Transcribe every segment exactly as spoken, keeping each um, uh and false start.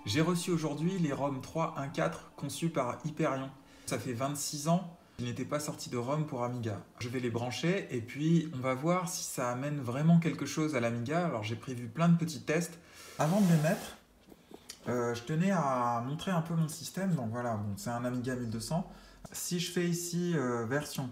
J'ai reçu aujourd'hui les ROM trois point un point quatre conçus par Hyperion. Ça fait vingt-six ans qu'ils n'étaient pas sortis de ROM pour Amiga. Je vais les brancher et puis on va voir si ça amène vraiment quelque chose à l'Amiga. Alors j'ai prévu plein de petits tests. Avant de les mettre, euh, je tenais à montrer un peu mon système. Donc voilà, bon, c'est un Amiga mille deux cents. Si je fais ici euh, version,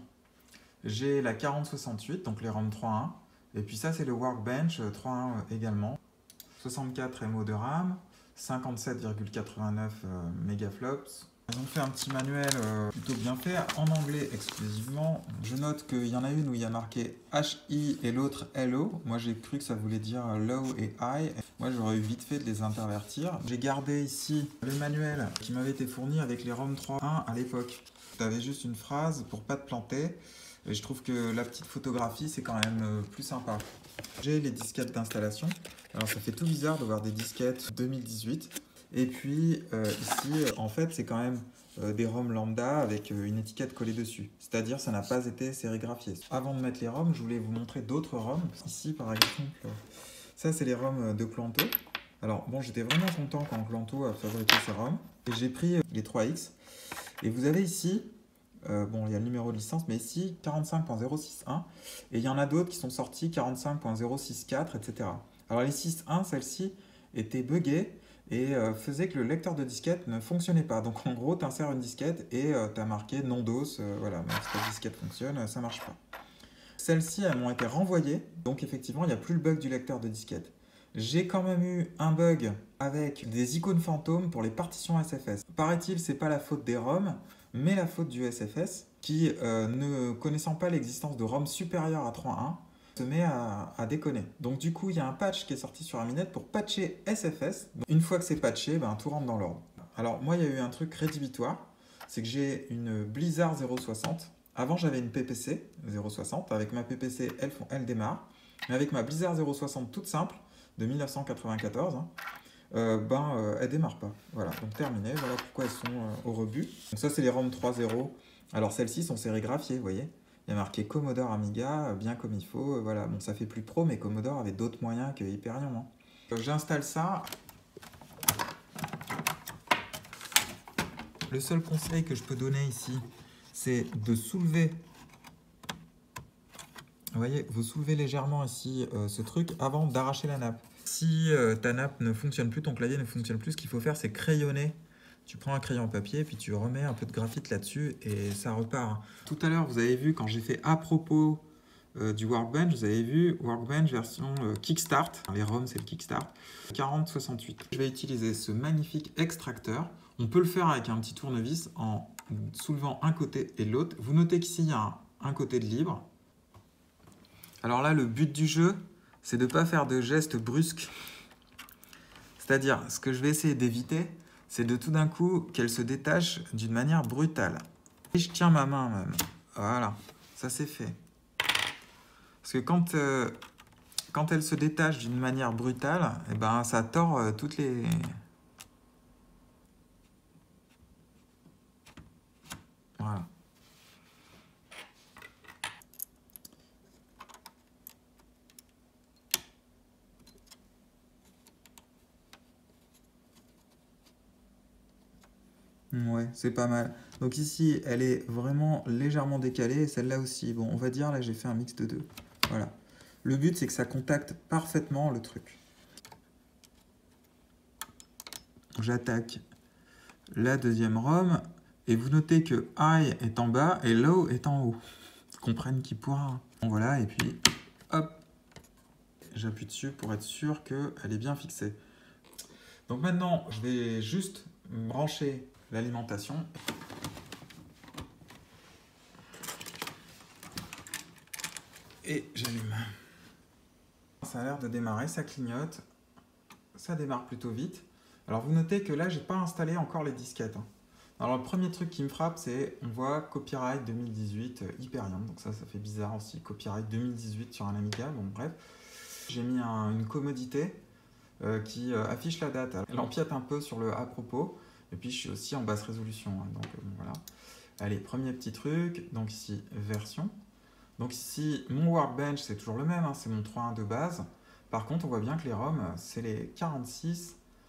j'ai la quarante soixante-huit, donc les ROM trois point un. Et puis ça c'est le Workbench euh, trois point un également. soixante-quatre M O de RAM, cinquante-sept virgule quatre-vingt-neuf euh, mégaflops. Ils ont fait un petit manuel euh, plutôt bien fait, en anglais exclusivement. Je note qu'il y en a une où il y a marqué H I et l'autre L O. Moi j'ai cru que ça voulait dire low et high. Moi j'aurais eu vite fait de les intervertir. J'ai gardé ici le manuel qui m'avait été fourni avec les ROM trois point un à l'époque. Tu avais juste une phrase pour pas te planter. Et je trouve que la petite photographie c'est quand même plus sympa. J'ai les disquettes d'installation. Alors ça fait tout bizarre de voir des disquettes deux mille dix-huit. Et puis euh, ici, en fait, c'est quand même euh, des ROM lambda avec euh, une étiquette collée dessus. C'est-à-dire ça n'a pas été sérigraphié. Avant de mettre les ROM, je voulais vous montrer d'autres ROM. Ici, par exemple, ça c'est les ROM de Clanto. Alors bon, j'étais vraiment content quand Clanto a fabriqué ces ROM. Et j'ai pris euh, les trois X. Et vous avez ici... Euh, bon, il y a le numéro de licence, mais ici quarante-cinq point zéro six un, et il y en a d'autres qui sont sortis quarante-cinq point zéro six quatre, et cetera. Alors les six point un, celle-ci était buggée et euh, faisait que le lecteur de disquette ne fonctionnait pas. Donc en gros, tu insères une disquette et euh, tu as marqué non DOS, euh, voilà, même si ta disquette fonctionne, euh, ça marche pas. Celles-ci, elles m'ont été renvoyées, donc effectivement, il n'y a plus le bug du lecteur de disquette. J'ai quand même eu un bug avec des icônes fantômes pour les partitions S F S. Paraît-il, c'est pas la faute des ROM, mais la faute du S F S, qui, euh, ne connaissant pas l'existence de ROM supérieure à trois point un, se met à, à déconner. Donc du coup, il y a un patch qui est sorti sur Aminet pour patcher S F S. Donc, une fois que c'est patché, ben, tout rentre dans l'ordre. Alors moi, il y a eu un truc rédhibitoire, c'est que j'ai une Blizzard zéro soixante. Avant, j'avais une P P C zéro soixante. Avec ma P P C, elle, elle démarre. Mais avec ma Blizzard zéro soixante toute simple, de mille neuf cent quatre-vingt-quatorze, hein, euh, ben, euh, elle démarre pas. Voilà, donc terminé. Voilà pourquoi elles sont euh, au rebut. Donc ça, c'est les ROM trois point zéro. Alors celles-ci sont sérigraphiées, vous voyez. Il y a marqué Commodore Amiga, bien comme il faut. Euh, voilà, bon, ça fait plus pro, mais Commodore avait d'autres moyens que Hyperion. Hein. Donc, j'installe ça. Le seul conseil que je peux donner ici, c'est de soulever. Vous voyez, vous soulevez légèrement ici euh, ce truc avant d'arracher la nappe. Si euh, ta nappe ne fonctionne plus, ton clavier ne fonctionne plus, ce qu'il faut faire, c'est crayonner. Tu prends un crayon papier, puis tu remets un peu de graphite là-dessus et ça repart. Tout à l'heure, vous avez vu, quand j'ai fait à propos euh, du Workbench, vous avez vu Workbench version euh, Kickstart. Les ROM, c'est le Kickstart. quarante soixante-huit. Je vais utiliser ce magnifique extracteur. On peut le faire avec un petit tournevis en soulevant un côté et l'autre. Vous notez qu'ici, il y a un, un côté de libre. Alors là, le but du jeu, c'est de ne pas faire de gestes brusques. C'est-à-dire, ce que je vais essayer d'éviter, c'est de tout d'un coup qu'elle se détache d'une manière brutale. Et je tiens ma main même. Voilà, ça c'est fait. Parce que quand, euh, quand elle se détache d'une manière brutale, eh ben, ça tord euh, toutes les... Voilà. Ouais, c'est pas mal. Donc ici, elle est vraiment légèrement décalée, et celle-là aussi. Bon, on va dire, là, j'ai fait un mix de deux. Voilà. Le but, c'est que ça contacte parfaitement le truc. J'attaque la deuxième ROM, et vous notez que high est en bas et low est en haut. Comprenne qui pourra. Bon, voilà, et puis, hop, j'appuie dessus pour être sûr qu'elle est bien fixée. Donc maintenant, je vais juste brancher l'alimentation. Et j'allume. Ça a l'air de démarrer, ça clignote. Ça démarre plutôt vite. Alors vous notez que là, j'ai pas installé encore les disquettes. Hein. Alors le premier truc qui me frappe, c'est on voit Copyright deux mille dix-huit euh, Hyperion. Donc ça, ça fait bizarre aussi. Copyright deux mille dix-huit sur un Amiga. Bon bref. J'ai mis un, une commodité euh, qui euh, affiche la date. Elle empiète un peu sur le à propos. Et puis je suis aussi en basse résolution. Hein, donc euh, bon, voilà. Allez, premier petit truc. Donc ici, version. Donc ici, mon Workbench, c'est toujours le même. Hein, c'est mon trois point un de base. Par contre, on voit bien que les ROM, c'est les quarante-six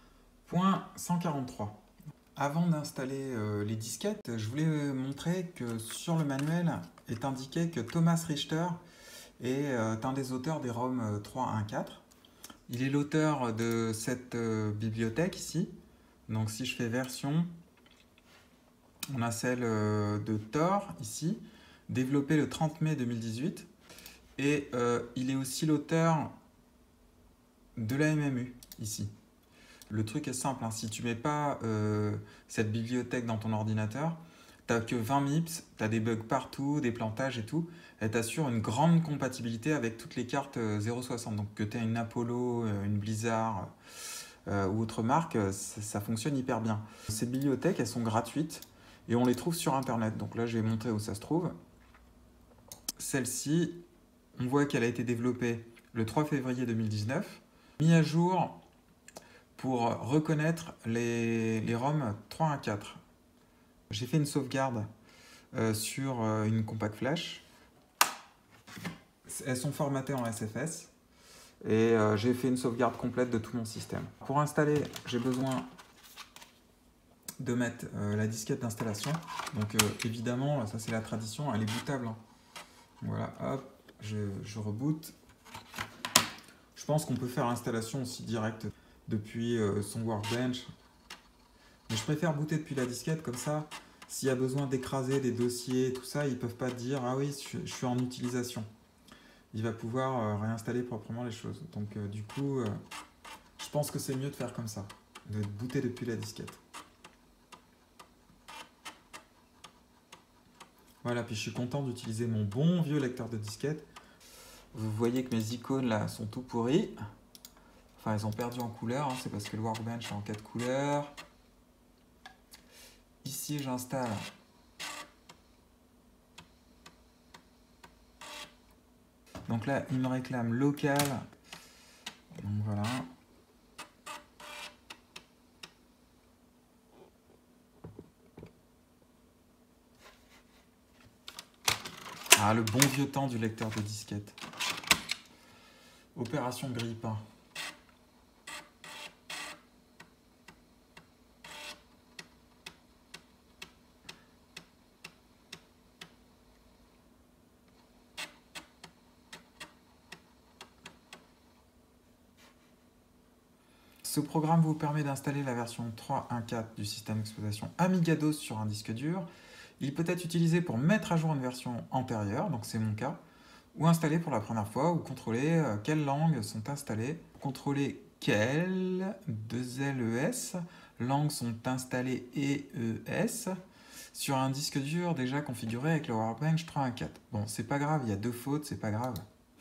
Point cent quarante-trois. Avant d'installer euh, les disquettes, je voulais euh, montrer que sur le manuel est indiqué que Thomas Richter est euh, un des auteurs des ROM euh, trois point un point quatre. Il est l'auteur de cette euh, bibliothèque ici. Donc si je fais version, on a celle euh, de Tor ici, développée le trente mai deux mille dix-huit. Et euh, il est aussi l'auteur de la M M U ici. Le truc est simple, hein. Si tu ne mets pas euh, cette bibliothèque dans ton ordinateur, tu n'as que vingt MIPS, tu as des bugs partout, des plantages et tout. Elle t'assure une grande compatibilité avec toutes les cartes euh, zéro soixante. Donc que tu aies une Apollo, euh, une Blizzard euh, ou autre marque, euh, ça, ça fonctionne hyper bien. Ces bibliothèques, elles sont gratuites et on les trouve sur Internet. Donc là, je vais montrer où ça se trouve. Celle-ci, on voit qu'elle a été développée le trois février deux mille dix-neuf, mise à jour pour reconnaître les, les ROM trois point un point quatre. J'ai fait une sauvegarde euh, sur euh, une compact flash. Elles sont formatées en S F S et euh, j'ai fait une sauvegarde complète de tout mon système. Pour installer, j'ai besoin de mettre euh, la disquette d'installation. Donc euh, évidemment, ça c'est la tradition, elle est bootable, hein. Voilà, hop, je, je reboot. Je pense qu'on peut faire l'installation aussi directe depuis euh, son Workbench. Mais je préfère booter depuis la disquette, comme ça, s'il y a besoin d'écraser des dossiers, tout ça, ils ne peuvent pas dire « Ah oui, je, je suis en utilisation ». Il va pouvoir euh, réinstaller proprement les choses. Donc euh, du coup, euh, je pense que c'est mieux de faire comme ça, de booter depuis la disquette. Voilà, puis je suis content d'utiliser mon bon vieux lecteur de disquette. Vous voyez que mes icônes là sont tout pourries. Enfin, elles ont perdu en couleur, hein, c'est parce que le Workbench est en quatre couleurs. Ici, j'installe donc là, il me réclame local. Donc voilà. Ah, le bon vieux temps du lecteur de disquette. Opération grille-pain. Ce programme vous permet d'installer la version trois point un point quatre du système d'exploitation Amiga DOS sur un disque dur. Il peut être utilisé pour mettre à jour une version antérieure, donc c'est mon cas, ou installer pour la première fois, ou contrôler euh, quelles langues sont installées. Contrôler quelles, deux L E S, langues sont installées E E S, sur un disque dur déjà configuré avec le Workbench trois point un point quatre. Bon, c'est pas grave, il y a deux fautes, c'est pas grave.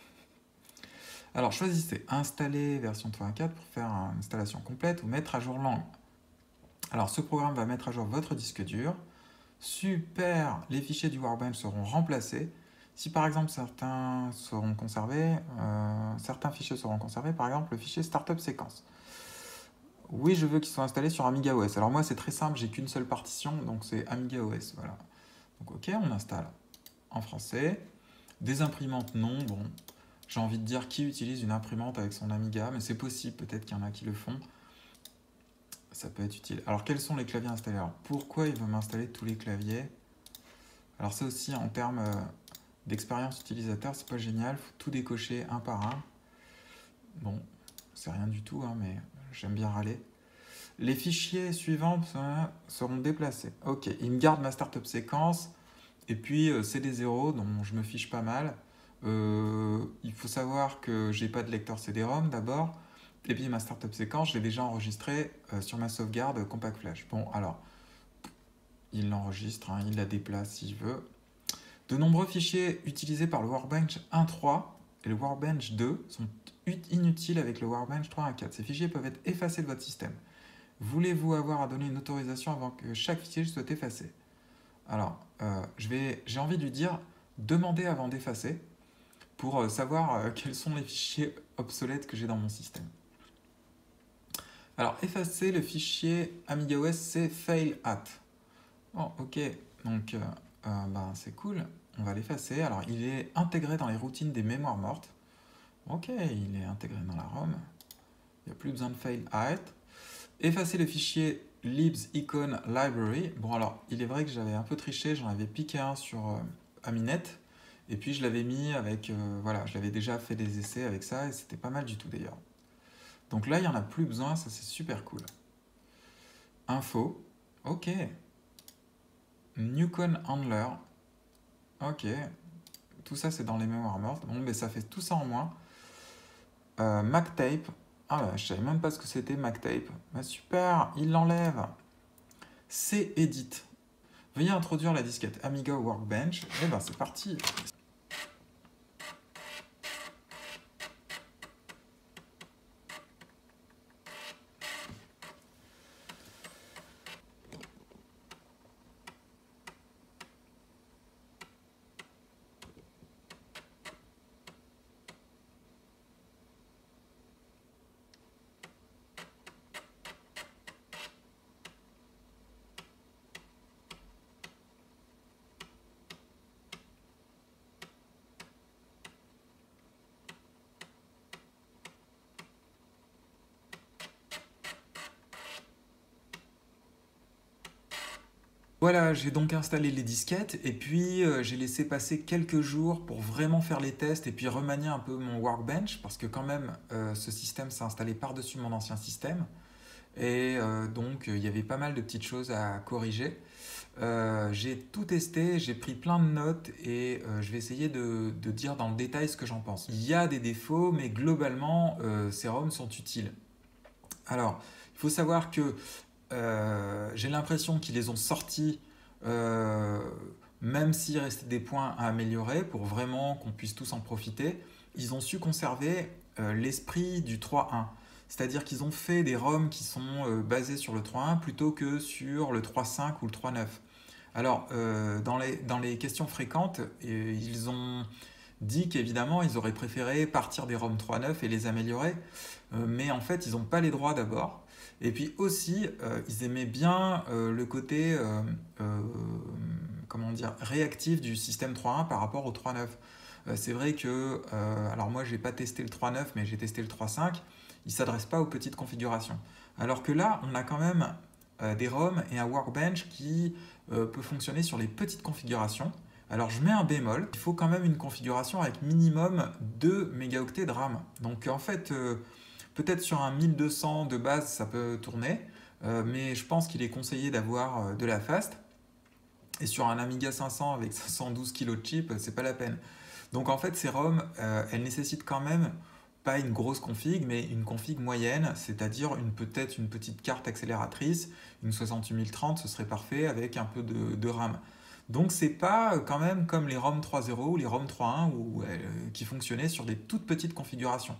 Alors choisissez installer version trois point un point quatre pour faire une installation complète ou mettre à jour langue. Alors ce programme va mettre à jour votre disque dur. Super, les fichiers du Workbench seront remplacés. Si par exemple certains seront conservés, euh, certains fichiers seront conservés, par exemple le fichier startup séquence. Oui, je veux qu'ils soient installés sur Amiga O S. Alors moi c'est très simple, j'ai qu'une seule partition, donc c'est Amiga O S. Voilà. Donc ok, on installe en français. Des imprimantes non, bon. J'ai envie de dire qui utilise une imprimante avec son Amiga, mais c'est possible, peut-être qu'il y en a qui le font. Ça peut être utile. Alors, quels sont les claviers installés? Alors, pourquoi il veut m'installer tous les claviers? Alors, ça aussi, en termes euh, d'expérience utilisateur, c'est pas génial. Il faut tout décocher un par un. Bon, c'est rien du tout, hein, mais j'aime bien râler. Les fichiers suivants euh, seront déplacés. Ok, il me garde ma startup séquence. Et puis, euh, c'est des zéros, dont je me fiche pas mal. Euh, il faut savoir que j'ai pas de lecteur C D ROM d'abord, et puis ma startup séquence, je l'ai déjà enregistrée euh, sur ma sauvegarde Compact Flash. Bon, alors, il l'enregistre, hein, il la déplace s'il veut. De nombreux fichiers utilisés par le Workbench un point trois et le Workbench deux sont inutiles avec le Workbench trois point un point quatre. Ces fichiers peuvent être effacés de votre système. Voulez-vous avoir à donner une autorisation avant que chaque fichier soit effacé? Alors, euh, j'ai envie de lui dire, demandez avant d'effacer, pour savoir euh, quels sont les fichiers obsolètes que j'ai dans mon système. Alors, effacer le fichier Amiga O S, c'est fail at. Oh, ok, donc euh, euh, ben, c'est cool, on va l'effacer. Alors, il est intégré dans les routines des mémoires mortes. Ok, il est intégré dans la ROM. Il n'y a plus besoin de fail at. effacer le fichier libs icon library. Bon alors, il est vrai que j'avais un peu triché, j'en avais piqué un sur euh, Aminet, et puis je l'avais mis avec, euh, voilà, je l'avais déjà fait des essais avec ça, et c'était pas mal du tout d'ailleurs. Donc là, il n'y en a plus besoin, ça c'est super cool. Info, ok. Newcon Handler, ok. Tout ça c'est dans les mémoires mortes. Bon, mais ça fait tout ça en moins. Euh, MacTape, ah bah, je savais même pas ce que c'était MacTape. Bah, super, il l'enlève. C'est Edit. Veuillez introduire la disquette Amiga Workbench. Et ben c'est parti. Voilà, j'ai donc installé les disquettes et puis euh, j'ai laissé passer quelques jours pour vraiment faire les tests et puis remanier un peu mon Workbench parce que quand même euh, ce système s'est installé par-dessus mon ancien système et euh, donc il y avait pas mal de petites choses à corriger. Euh, j'ai tout testé, j'ai pris plein de notes et euh, je vais essayer de, de dire dans le détail ce que j'en pense. Il y a des défauts mais globalement euh, ces ROMs sont utiles. Alors, il faut savoir que euh, j'ai l'impression qu'ils les ont sortis, euh, même s'il restait des points à améliorer pour vraiment qu'on puisse tous en profiter. Ils ont su conserver euh, l'esprit du trois point un. C'est-à-dire qu'ils ont fait des ROMs qui sont euh, basés sur le trois point un plutôt que sur le trois point cinq ou le trois point neuf. Alors, euh, dans, les, dans les questions fréquentes, euh, ils ont dit qu'évidemment, ils auraient préféré partir des ROMs trois point neuf et les améliorer. Euh, mais en fait, ils n'ont pas les droits d'abord. Et puis aussi, euh, ils aimaient bien euh, le côté euh, euh, comment dire, réactif du système trois point un par rapport au trois point neuf. Euh, c'est vrai que, euh, alors moi, je n'ai pas testé le trois point neuf, mais j'ai testé le trois point cinq. Il ne s'adresse pas aux petites configurations. Alors que là, on a quand même euh, des ROMs et un Workbench qui euh, peut fonctionner sur les petites configurations. Alors je mets un bémol, il faut quand même une configuration avec minimum deux mégaoctets de RAM. Donc en fait, euh, peut-être sur un mille deux cents de base, ça peut tourner, euh, mais je pense qu'il est conseillé d'avoir euh, de la fast. Et sur un Amiga cinq cents avec cinq cent douze kilos de chip, c'est pas la peine. Donc en fait, ces ROM, euh, elles nécessitent quand même pas une grosse config, mais une config moyenne, c'est-à-dire une, peut-être une petite carte accélératrice, une soixante-huit mille trente, ce serait parfait avec un peu de, de RAM. Donc c'est pas quand même comme les ROM trois point zéro ou les ROM trois point un où, euh, qui fonctionnaient sur des toutes petites configurations.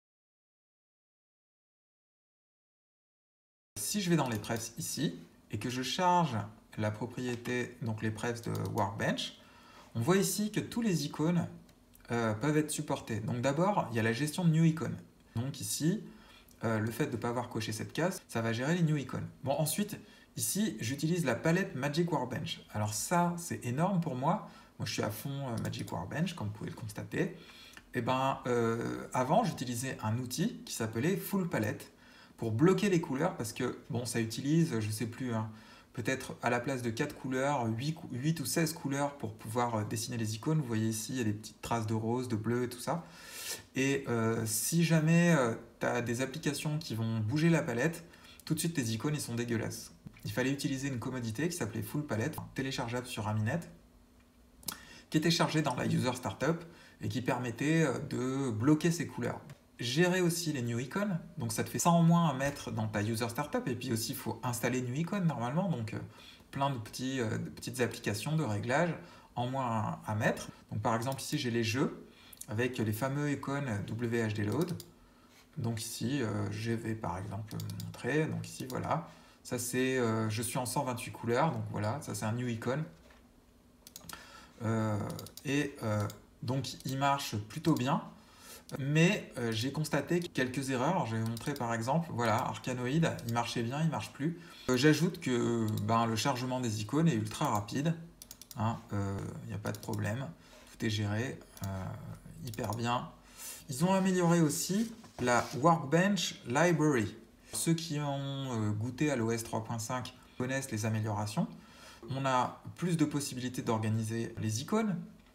Si je vais dans les prefs ici et que je charge la propriété, donc les prefs de Workbench, on voit ici que tous les icônes euh, peuvent être supportés. Donc d'abord, il y a la gestion de New Icon. Donc ici, euh, le fait de ne pas avoir coché cette case, ça va gérer les New Icons. Bon, ensuite, ici, j'utilise la palette Magic Workbench. Alors ça, c'est énorme pour moi. Moi, je suis à fond euh, Magic Workbench, comme vous pouvez le constater. Et ben, euh, avant, j'utilisais un outil qui s'appelait Full Palette pour bloquer les couleurs parce que, bon, ça utilise, je ne sais plus, hein, peut-être à la place de quatre couleurs, huit ou seize couleurs pour pouvoir dessiner les icônes. Vous voyez ici, il y a des petites traces de rose, de bleu et tout ça. Et euh, si jamais euh, tu as des applications qui vont bouger la palette, tout de suite tes icônes ils sont dégueulasses. Il fallait utiliser une commodité qui s'appelait Full Palette, téléchargeable sur Aminet, qui était chargée dans la User Startup et qui permettait de bloquer ces couleurs. Gérer aussi les New Icons, donc ça te fait ça en moins à mettre dans ta User Startup, et puis aussi il faut installer New Icon normalement, donc euh, plein de, petits, euh, de petites applications de réglage en moins à, à mettre. Donc par exemple ici j'ai les jeux avec les fameux icônes W H D Load. Donc ici euh, je vais par exemple montrer, donc ici voilà, ça c'est, euh, je suis en cent vingt-huit couleurs, donc voilà, ça c'est un New Icon. Euh, et euh, donc il marche plutôt bien. Mais euh, j'ai constaté quelques erreurs. Alors, je vais vous montrer par exemple, voilà, Arcanoid, il marchait bien, il marche plus. Euh, J'ajoute que ben, le chargement des icônes est ultra rapide. Il hein, n'y euh, a pas de problème. Tout est géré euh, hyper bien. Ils ont amélioré aussi la Workbench Library. Ceux qui ont goûté à l'O S trois point cinq connaissent les améliorations. On a plus de possibilités d'organiser les icônes.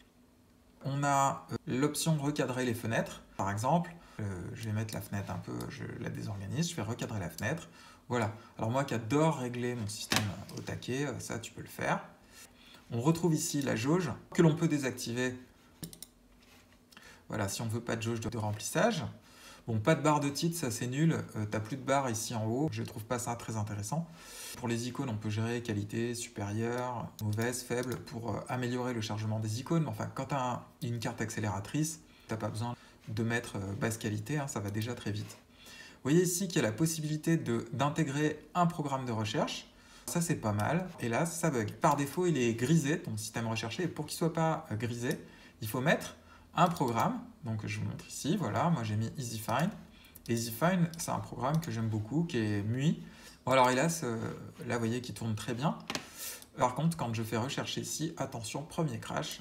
On a l'option recadrer les fenêtres, par exemple. Euh, je vais mettre la fenêtre un peu, je la désorganise, je vais recadrer la fenêtre. Voilà. Alors moi qui adore régler mon système au taquet, ça tu peux le faire. On retrouve ici la jauge que l'on peut désactiver. Voilà, si on ne veut pas de jauge de remplissage. Bon, pas de barre de titre, ça c'est nul. Euh, tu n'as plus de barre ici en haut. Je ne trouve pas ça très intéressant. Pour les icônes, on peut gérer qualité, supérieure, mauvaise, faible, pour euh, améliorer le chargement des icônes. Enfin, quand tu as une carte accélératrice, tu n'as pas besoin de mettre euh, basse qualité, hein, ça va déjà très vite. Vous voyez ici qu'il y a la possibilité d'intégrer un programme de recherche. Ça, c'est pas mal. Et là, ça bug. Par défaut, il est grisé, ton système recherché. Et pour qu'il ne soit pas grisé, il faut mettre un programme. Donc, je vous montre ici. Voilà, moi, j'ai mis EasyFind. EasyFind, c'est un programme que j'aime beaucoup, qui est M U I. Bon, alors, hélas, euh, là, vous voyez qu'il tourne très bien. Par contre, quand je fais rechercher ici, attention, premier crash.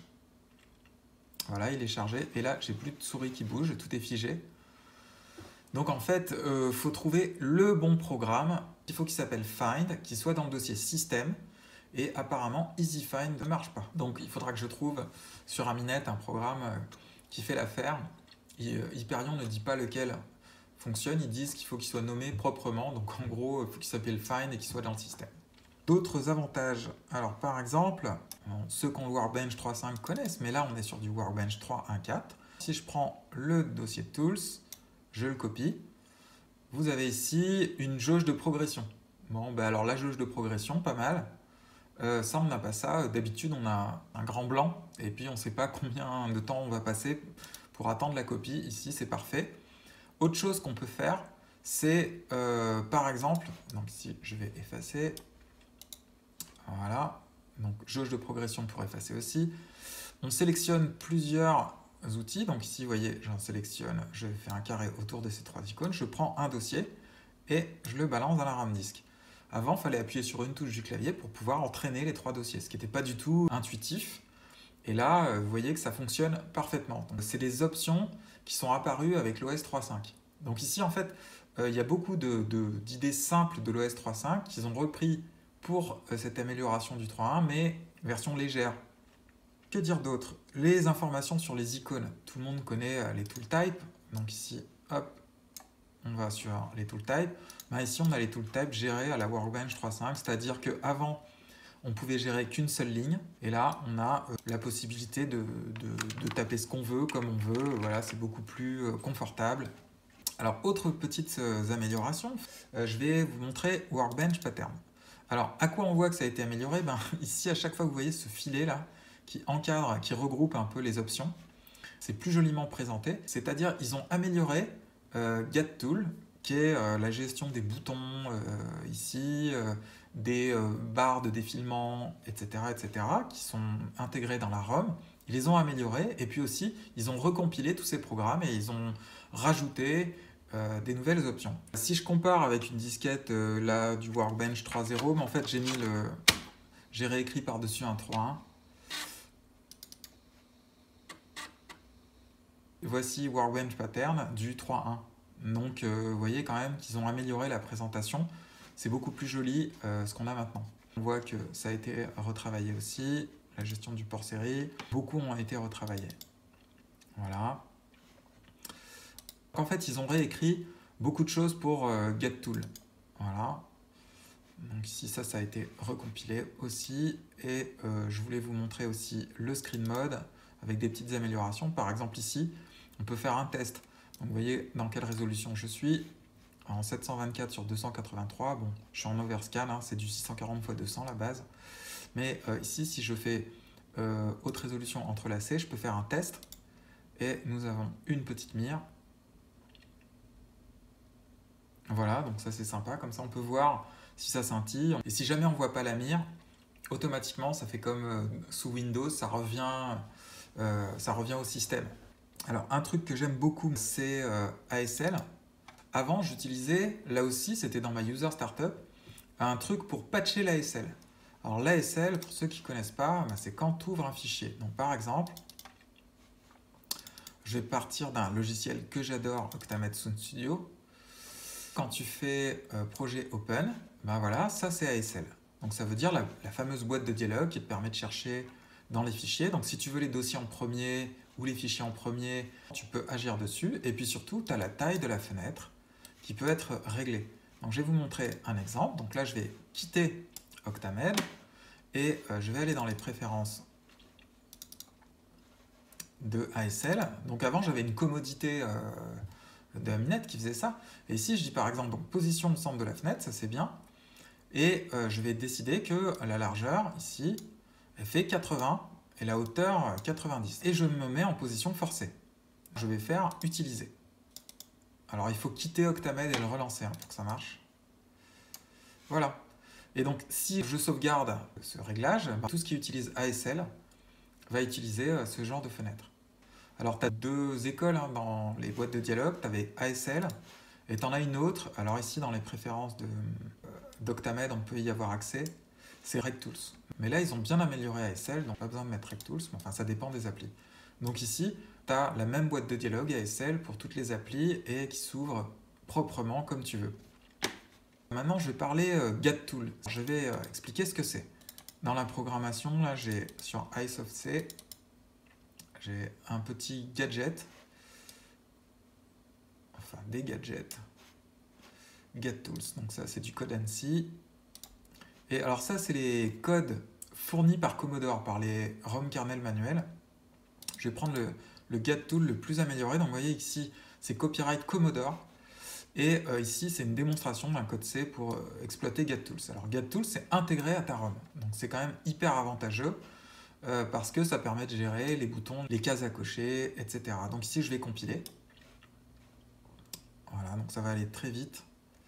Voilà, il est chargé. Et là, j'ai plus de souris qui bouge, tout est figé. Donc en fait, il euh, faut trouver le bon programme. Il faut qu'il s'appelle Find, qu'il soit dans le dossier Système. Et apparemment, EasyFind ne marche pas. Donc il faudra que je trouve sur Aminet un programme qui fait l'affaire. Hyperion ne dit pas lequel fonctionne. Ils disent qu'il faut qu'il soit nommé proprement. Donc en gros, il faut qu'il s'appelle Find et qu'il soit dans le système. D'autres avantages. Alors par exemple, ceux qui ont le Workbench trois point cinq connaissent, mais là on est sur du Workbench trois point un point quatre. Si je prends le dossier Tools, je le copie. Vous avez ici une jauge de progression. Bon, ben alors la jauge de progression, pas mal. Euh, ça, on n'a pas ça. D'habitude, on a un grand blanc et puis on ne sait pas combien de temps on va passer pour attendre la copie. Ici, c'est parfait. Autre chose qu'on peut faire, c'est euh, par exemple, donc ici, je vais effacer. Voilà. Donc, jauge de progression pour effacer aussi. On sélectionne plusieurs outils. Donc ici, vous voyez, j'en sélectionne, je fais un carré autour de ces trois icônes, je prends un dossier et je le balance dans la RAM disk. Avant, il fallait appuyer sur une touche du clavier pour pouvoir entraîner les trois dossiers, ce qui n'était pas du tout intuitif. Et là, vous voyez que ça fonctionne parfaitement. C'est des options qui sont apparues avec l'O S trois point cinq. Donc ici, en fait, euh, il y a beaucoup de, de, d'idées simples de l'O S trois point cinq qu'ils ont repris pour euh, cette amélioration du trois point un, mais version légère. Que dire d'autre? Les informations sur les icônes. Tout le monde connaît les tooltypes. Donc ici, hop, on va sur les tooltypes. Ben ici, on a les tooltypes gérés à la Workbench trois point cinq, c'est-à-dire qu'avant, on pouvait gérer qu'une seule ligne. Et là, on a la possibilité de, de, de taper ce qu'on veut, comme on veut. Voilà, c'est beaucoup plus confortable. Alors, autre petite amélioration, je vais vous montrer Workbench Pattern. Alors, à quoi on voit que ça a été amélioré? Ben, ici, à chaque fois que vous voyez ce filet-là, qui encadre, qui regroupe un peu les options. C'est plus joliment présenté, c'est-à-dire ils ont amélioré euh, GetTool, qui est euh, la gestion des boutons euh, ici, euh, des euh, barres de défilement, et cetera, et cetera, qui sont intégrés dans la ROM. Ils les ont améliorés et puis aussi, ils ont recompilé tous ces programmes et ils ont rajouté euh, des nouvelles options. Si je compare avec une disquette euh, là, du Workbench trois point zéro, mais en fait j'ai mis le... j'ai réécrit par-dessus un trois point un. Voici Workbench Pattern du trois point un. Donc, euh, vous voyez quand même qu'ils ont amélioré la présentation. C'est beaucoup plus joli euh, ce qu'on a maintenant. On voit que ça a été retravaillé aussi. La gestion du port série. Beaucoup ont été retravaillés. Voilà. En fait, ils ont réécrit beaucoup de choses pour euh, GetTool. Voilà. Donc ici, ça, ça a été recompilé aussi. Et euh, je voulais vous montrer aussi le screen mode avec des petites améliorations. Par exemple, ici, on peut faire un test. Donc, vous voyez dans quelle résolution je suis. En sept cent vingt-quatre sur deux cent quatre-vingt-trois. Bon, je suis en overscan, hein, c'est du six cent quarante par deux cents la base. Mais euh, ici, si je fais euh, haute résolution entrelacée, je peux faire un test. Et nous avons une petite mire. Voilà, donc ça c'est sympa. Comme ça, on peut voir si ça scintille. Et si jamais on ne voit pas la mire, automatiquement, ça fait comme euh, sous Windows, ça revient, euh, ça revient au système. Alors, un truc que j'aime beaucoup, c'est euh, A S L. Avant, j'utilisais, là aussi, c'était dans ma user startup, un truc pour patcher l'A S L. Alors, l'A S L, pour ceux qui ne connaissent pas, ben, c'est quand tu ouvres un fichier. Donc, par exemple, je vais partir d'un logiciel que j'adore, Octamed Sound Studio. Quand tu fais euh, projet open, ben voilà, ça c'est A S L. Donc ça veut dire la, la fameuse boîte de dialogue qui te permet de chercher dans les fichiers. Donc si tu veux les dossiers en premier ou les fichiers en premier, tu peux agir dessus. Et puis surtout, tu as la taille de la fenêtre qui peut être réglée. Donc je vais vous montrer un exemple. Donc là, je vais quitter Octamed et euh, je vais aller dans les préférences de A S L. Donc avant, j'avais une commodité euh, de Aminet qui faisait ça. Et ici, je dis par exemple donc, position au centre de la fenêtre, ça c'est bien. Et euh, je vais décider que la largeur, ici, elle fait quatre-vingts et la hauteur quatre-vingt-dix. Et je me mets en position forcée. Je vais faire utiliser. Alors il faut quitter Octamed et le relancer hein, pour que ça marche. Voilà. Et donc si je sauvegarde ce réglage, bah, tout ce qui utilise A S L va utiliser euh, ce genre de fenêtre. Alors tu as deux écoles hein, dans les boîtes de dialogue. Tu avais A S L et tu en as une autre. Alors ici dans les préférences de, euh, d'Octamed, on peut y avoir accès. C'est RegTools. Mais là, ils ont bien amélioré A S L, donc pas besoin de mettre RegTools, mais enfin, ça dépend des applis. Donc ici, tu as la même boîte de dialogue A S L pour toutes les applis et qui s'ouvre proprement comme tu veux. Maintenant, je vais parler euh, GadTool. Je vais euh, expliquer ce que c'est. Dans la programmation, là, j'ai sur iSoftC, j'ai un petit gadget, enfin des gadgets, GadTools. Donc ça, c'est du code ANSI. Et alors ça, c'est les codes fournis par Commodore, par les ROM kernel manuels. Je vais prendre le, le GadTool le plus amélioré. Donc vous voyez ici, c'est copyright Commodore. Et euh, ici, c'est une démonstration d'un code C pour euh, exploiter GadTools. Alors GadTools, c'est intégré à ta ROM. Donc c'est quand même hyper avantageux euh, parce que ça permet de gérer les boutons, les cases à cocher, et cetera. Donc ici, je vais compiler. Voilà, donc ça va aller très vite.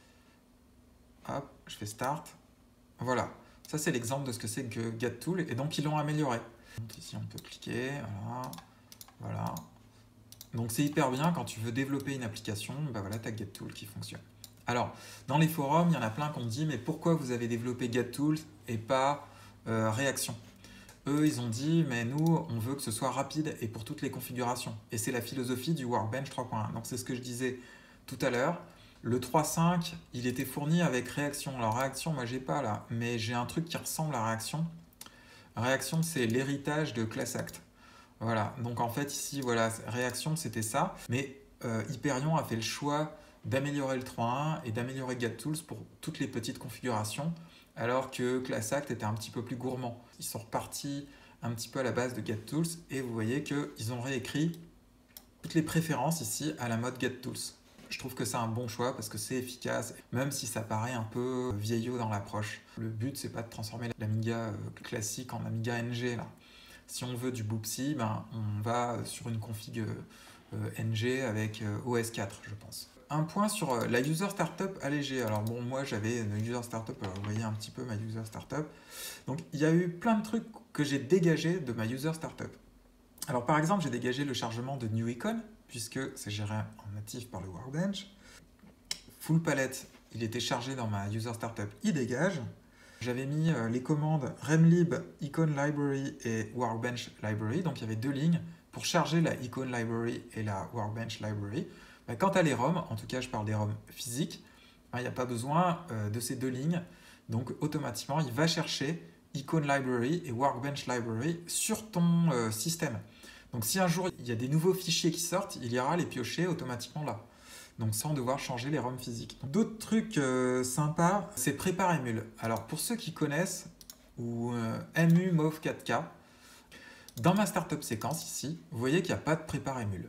Hop, je fais Start. Voilà, ça c'est l'exemple de ce que c'est que GadTool, et donc ils l'ont amélioré. Donc ici on peut cliquer, voilà, voilà. Donc c'est hyper bien quand tu veux développer une application, ben voilà, tu as GadTool qui fonctionne. Alors, dans les forums, il y en a plein qui ont dit, mais pourquoi vous avez développé GadTool et pas euh, Réaction? Eux, ils ont dit, mais nous, on veut que ce soit rapide et pour toutes les configurations. Et c'est la philosophie du Workbench trois point un. Donc c'est ce que je disais tout à l'heure. Le trois point cinq, il était fourni avec Réaction. Alors Réaction, moi j'ai pas là, mais j'ai un truc qui ressemble à Réaction. Réaction, c'est l'héritage de ClassAct. Voilà, donc en fait ici, voilà, Réaction, c'était ça. Mais euh, Hyperion a fait le choix d'améliorer le trois point un et d'améliorer GadTools pour toutes les petites configurations, alors que ClassAct était un petit peu plus gourmand. Ils sont repartis un petit peu à la base de GadTools et vous voyez qu'ils ont réécrit toutes les préférences ici à la mode GadTools. Je trouve que c'est un bon choix parce que c'est efficace, même si ça paraît un peu vieillot dans l'approche. Le but, c'est pas de transformer l'Amiga classique en Amiga N G. Là. Si on veut du Boopsy, ben, on va sur une config euh, N G avec euh, O S quatre, je pense. Un point sur euh, la user startup allégée. Alors bon, moi j'avais une user startup, alors vous voyez un petit peu ma user startup. Donc il y a eu plein de trucs que j'ai dégagés de ma user startup. Alors par exemple, j'ai dégagé le chargement de New Icon, puisque c'est géré en natif par le Workbench. Full palette, il était chargé dans ma user startup, il dégage. J'avais mis euh, les commandes remlib, icon library et workbench library, donc il y avait deux lignes pour charger la icon library et la workbench library. Ben, quant à les ROM, en tout cas je parle des ROM physiques, ben, il n'y a pas besoin euh, de ces deux lignes, donc automatiquement il va chercher icon library et workbench library sur ton euh, système. Donc si un jour il y a des nouveaux fichiers qui sortent, il ira les piocher automatiquement là. Donc sans devoir changer les ROM physiques. D'autres trucs euh, sympas, c'est Prépare Emule. Alors pour ceux qui connaissent, ou euh, M U Move quatre K, dans ma startup séquence ici, vous voyez qu'il n'y a pas de Prépare Emule.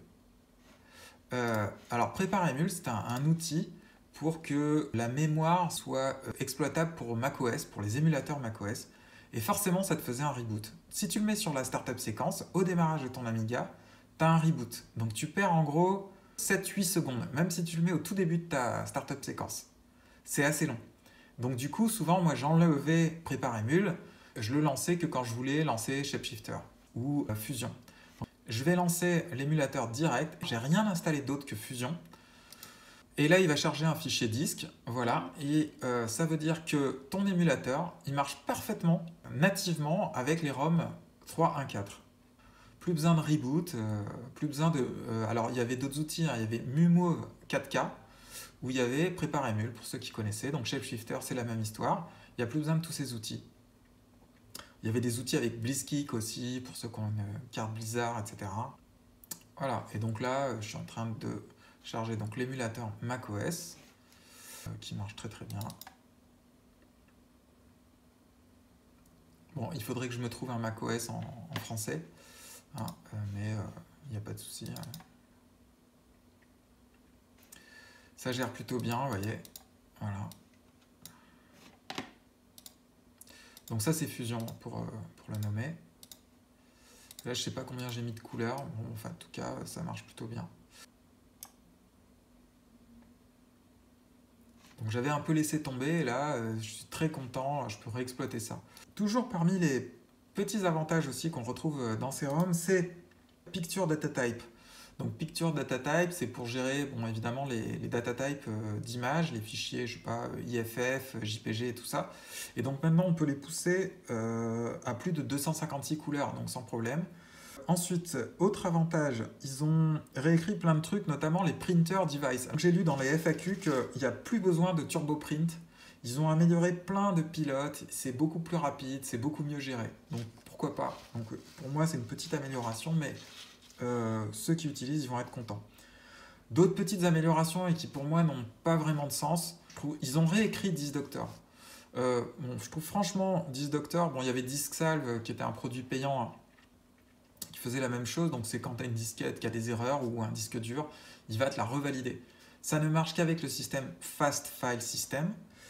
Euh, alors Prépare Emule, c'est un, un outil pour que la mémoire soit euh, exploitable pour macOS, pour les émulateurs macOS. Et forcément, ça te faisait un reboot. Si tu le mets sur la startup séquence, au démarrage de ton Amiga, tu as un reboot. Donc tu perds en gros sept huit secondes, même si tu le mets au tout début de ta startup séquence. C'est assez long. Donc du coup, souvent, moi j'enlevais Prépare Emule, je le lançais que quand je voulais lancer Shapeshifter ou euh, Fusion. Donc, je vais lancer l'émulateur direct, j'ai rien installé d'autre que Fusion. Et là, il va charger un fichier disque, voilà, et euh, ça veut dire que ton émulateur, il marche parfaitement, nativement, avec les ROM trois point un point quatre. Plus besoin de reboot, euh, plus besoin de... Euh, alors, il y avait d'autres outils, hein, il y avait MuMove quatre K, où il y avait Prepare Emule, pour ceux qui connaissaient. Donc Shapeshifter, c'est la même histoire. Il n'y a plus besoin de tous ces outils. Il y avait des outils avec BlizzKick aussi, pour ceux qui ont une carte Blizzard, et cetera. Voilà, et donc là, je suis en train de charger donc l'émulateur macOS, euh, qui marche très très bien. Bon, il faudrait que je me trouve un macOS en, en français, hein, euh, mais il euh, n'y a pas de souci. Hein. Ça gère plutôt bien, vous voyez. Voilà. Donc ça, c'est Fusion pour, euh, pour le nommer. Là, je sais pas combien j'ai mis de couleurs. Bon, enfin, en tout cas, ça marche plutôt bien. Donc j'avais un peu laissé tomber, et là, euh, je suis très content, je peux réexploiter ça. Toujours parmi les petits avantages aussi qu'on retrouve dans ces ROM, c'est Picture Data Type. Donc Picture Data Type, c'est pour gérer, bon, évidemment, les, les data types euh, d'images, les fichiers, je sais pas, I F F, J P G et tout ça. Et donc maintenant, on peut les pousser euh, à plus de deux cent cinquante-six couleurs, donc sans problème. Ensuite, autre avantage, ils ont réécrit plein de trucs, notamment les printer devices. J'ai lu dans les F A Q qu'il n'y a plus besoin de turbo print. Ils ont amélioré plein de pilotes, c'est beaucoup plus rapide, c'est beaucoup mieux géré. Donc pourquoi pas. Donc, pour moi, c'est une petite amélioration, mais euh, ceux qui utilisent, ils vont être contents. D'autres petites améliorations et qui pour moi n'ont pas vraiment de sens, je trouve, ils ont réécrit DiskDoctor. Euh, bon, je trouve franchement DiskDoctor, bon, il y avait DiskSalve qui était un produit payant, hein, faisait la même chose, donc c'est quand tu as une disquette qui a des erreurs ou un disque dur, il va te la revalider. Ça ne marche qu'avec le système Fast File System,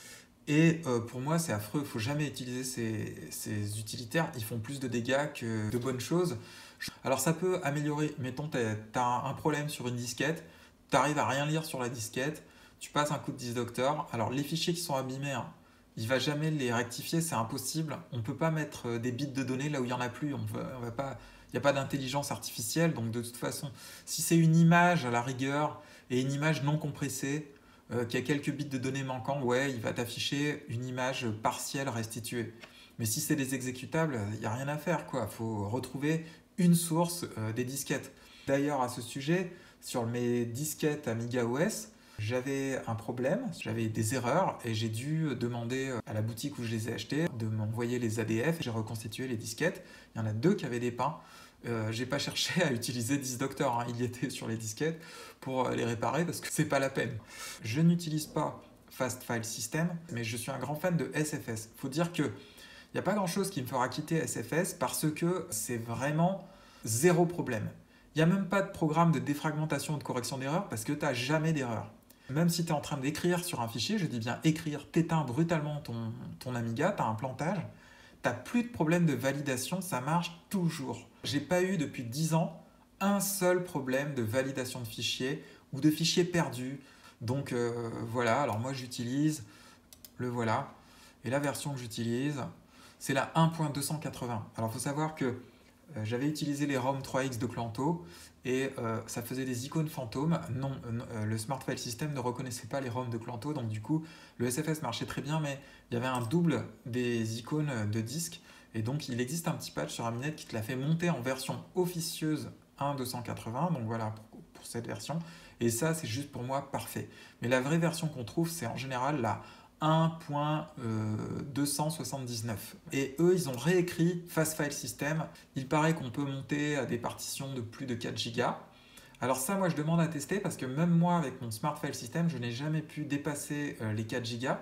et euh, pour moi c'est affreux, il ne faut jamais utiliser ces, ces utilitaires, ils font plus de dégâts que de bonnes choses. Alors ça peut améliorer, mettons tu as un problème sur une disquette, tu arrives à rien lire sur la disquette, tu passes un coup de DiskDoctor, alors les fichiers qui sont abîmés, hein, il ne va jamais les rectifier, c'est impossible, on ne peut pas mettre des bits de données là où il n'y en a plus, on va, on va pas... Il n'y a pas d'intelligence artificielle, donc de toute façon, si c'est une image à la rigueur et une image non compressée, euh, qui a quelques bits de données manquants, ouais, il va t'afficher une image partielle restituée. Mais si c'est des exécutables, il n'y a rien à faire, quoi. Il faut retrouver une source euh, des disquettes. D'ailleurs, à ce sujet, sur mes disquettes Amiga O S, j'avais un problème, j'avais des erreurs et j'ai dû demander à la boutique où je les ai achetées de m'envoyer les A D F. J'ai reconstitué les disquettes. Il y en a deux qui avaient des pins. Euh, j'ai pas cherché à utiliser DiskDoctor, hein. Il y était sur les disquettes pour les réparer parce que c'est pas la peine. Je n'utilise pas Fast File System, mais je suis un grand fan de S F S. Il faut dire que il n'y a pas grand chose qui me fera quitter S F S parce que c'est vraiment zéro problème. Il n'y a même pas de programme de défragmentation ou de correction d'erreurs parce que tu n'as jamais d'erreur. Même si tu es en train d'écrire sur un fichier, je dis bien écrire, t'éteins brutalement ton, ton Amiga, tu as un plantage, tu n'as plus de problème de validation, ça marche toujours. J'ai pas eu depuis dix ans un seul problème de validation de fichiers ou de fichiers perdus. Donc euh, voilà, alors moi j'utilise le voilà. Et la version que j'utilise, c'est la un point deux cent quatre-vingts. Alors il faut savoir que euh, j'avais utilisé les ROM trois X de Clanto et euh, ça faisait des icônes fantômes. Non, euh, le Smart File System ne reconnaissait pas les ROM de Clanto, donc du coup le S F S marchait très bien, mais il y avait un double des icônes de disque. Et donc il existe un petit patch sur Aminet qui te l'a fait monter en version officieuse un point deux cent quatre-vingts, donc voilà pour, pour cette version. Et ça c'est juste pour moi parfait. Mais la vraie version qu'on trouve c'est en général la un point deux cent soixante-dix-neuf. Et eux, ils ont réécrit Fast File System. Il paraît qu'on peut monter à des partitions de plus de quatre gigas. Alors ça, moi, je demande à tester parce que même moi, avec mon Smart File System, je n'ai jamais pu dépasser les quatre gigas.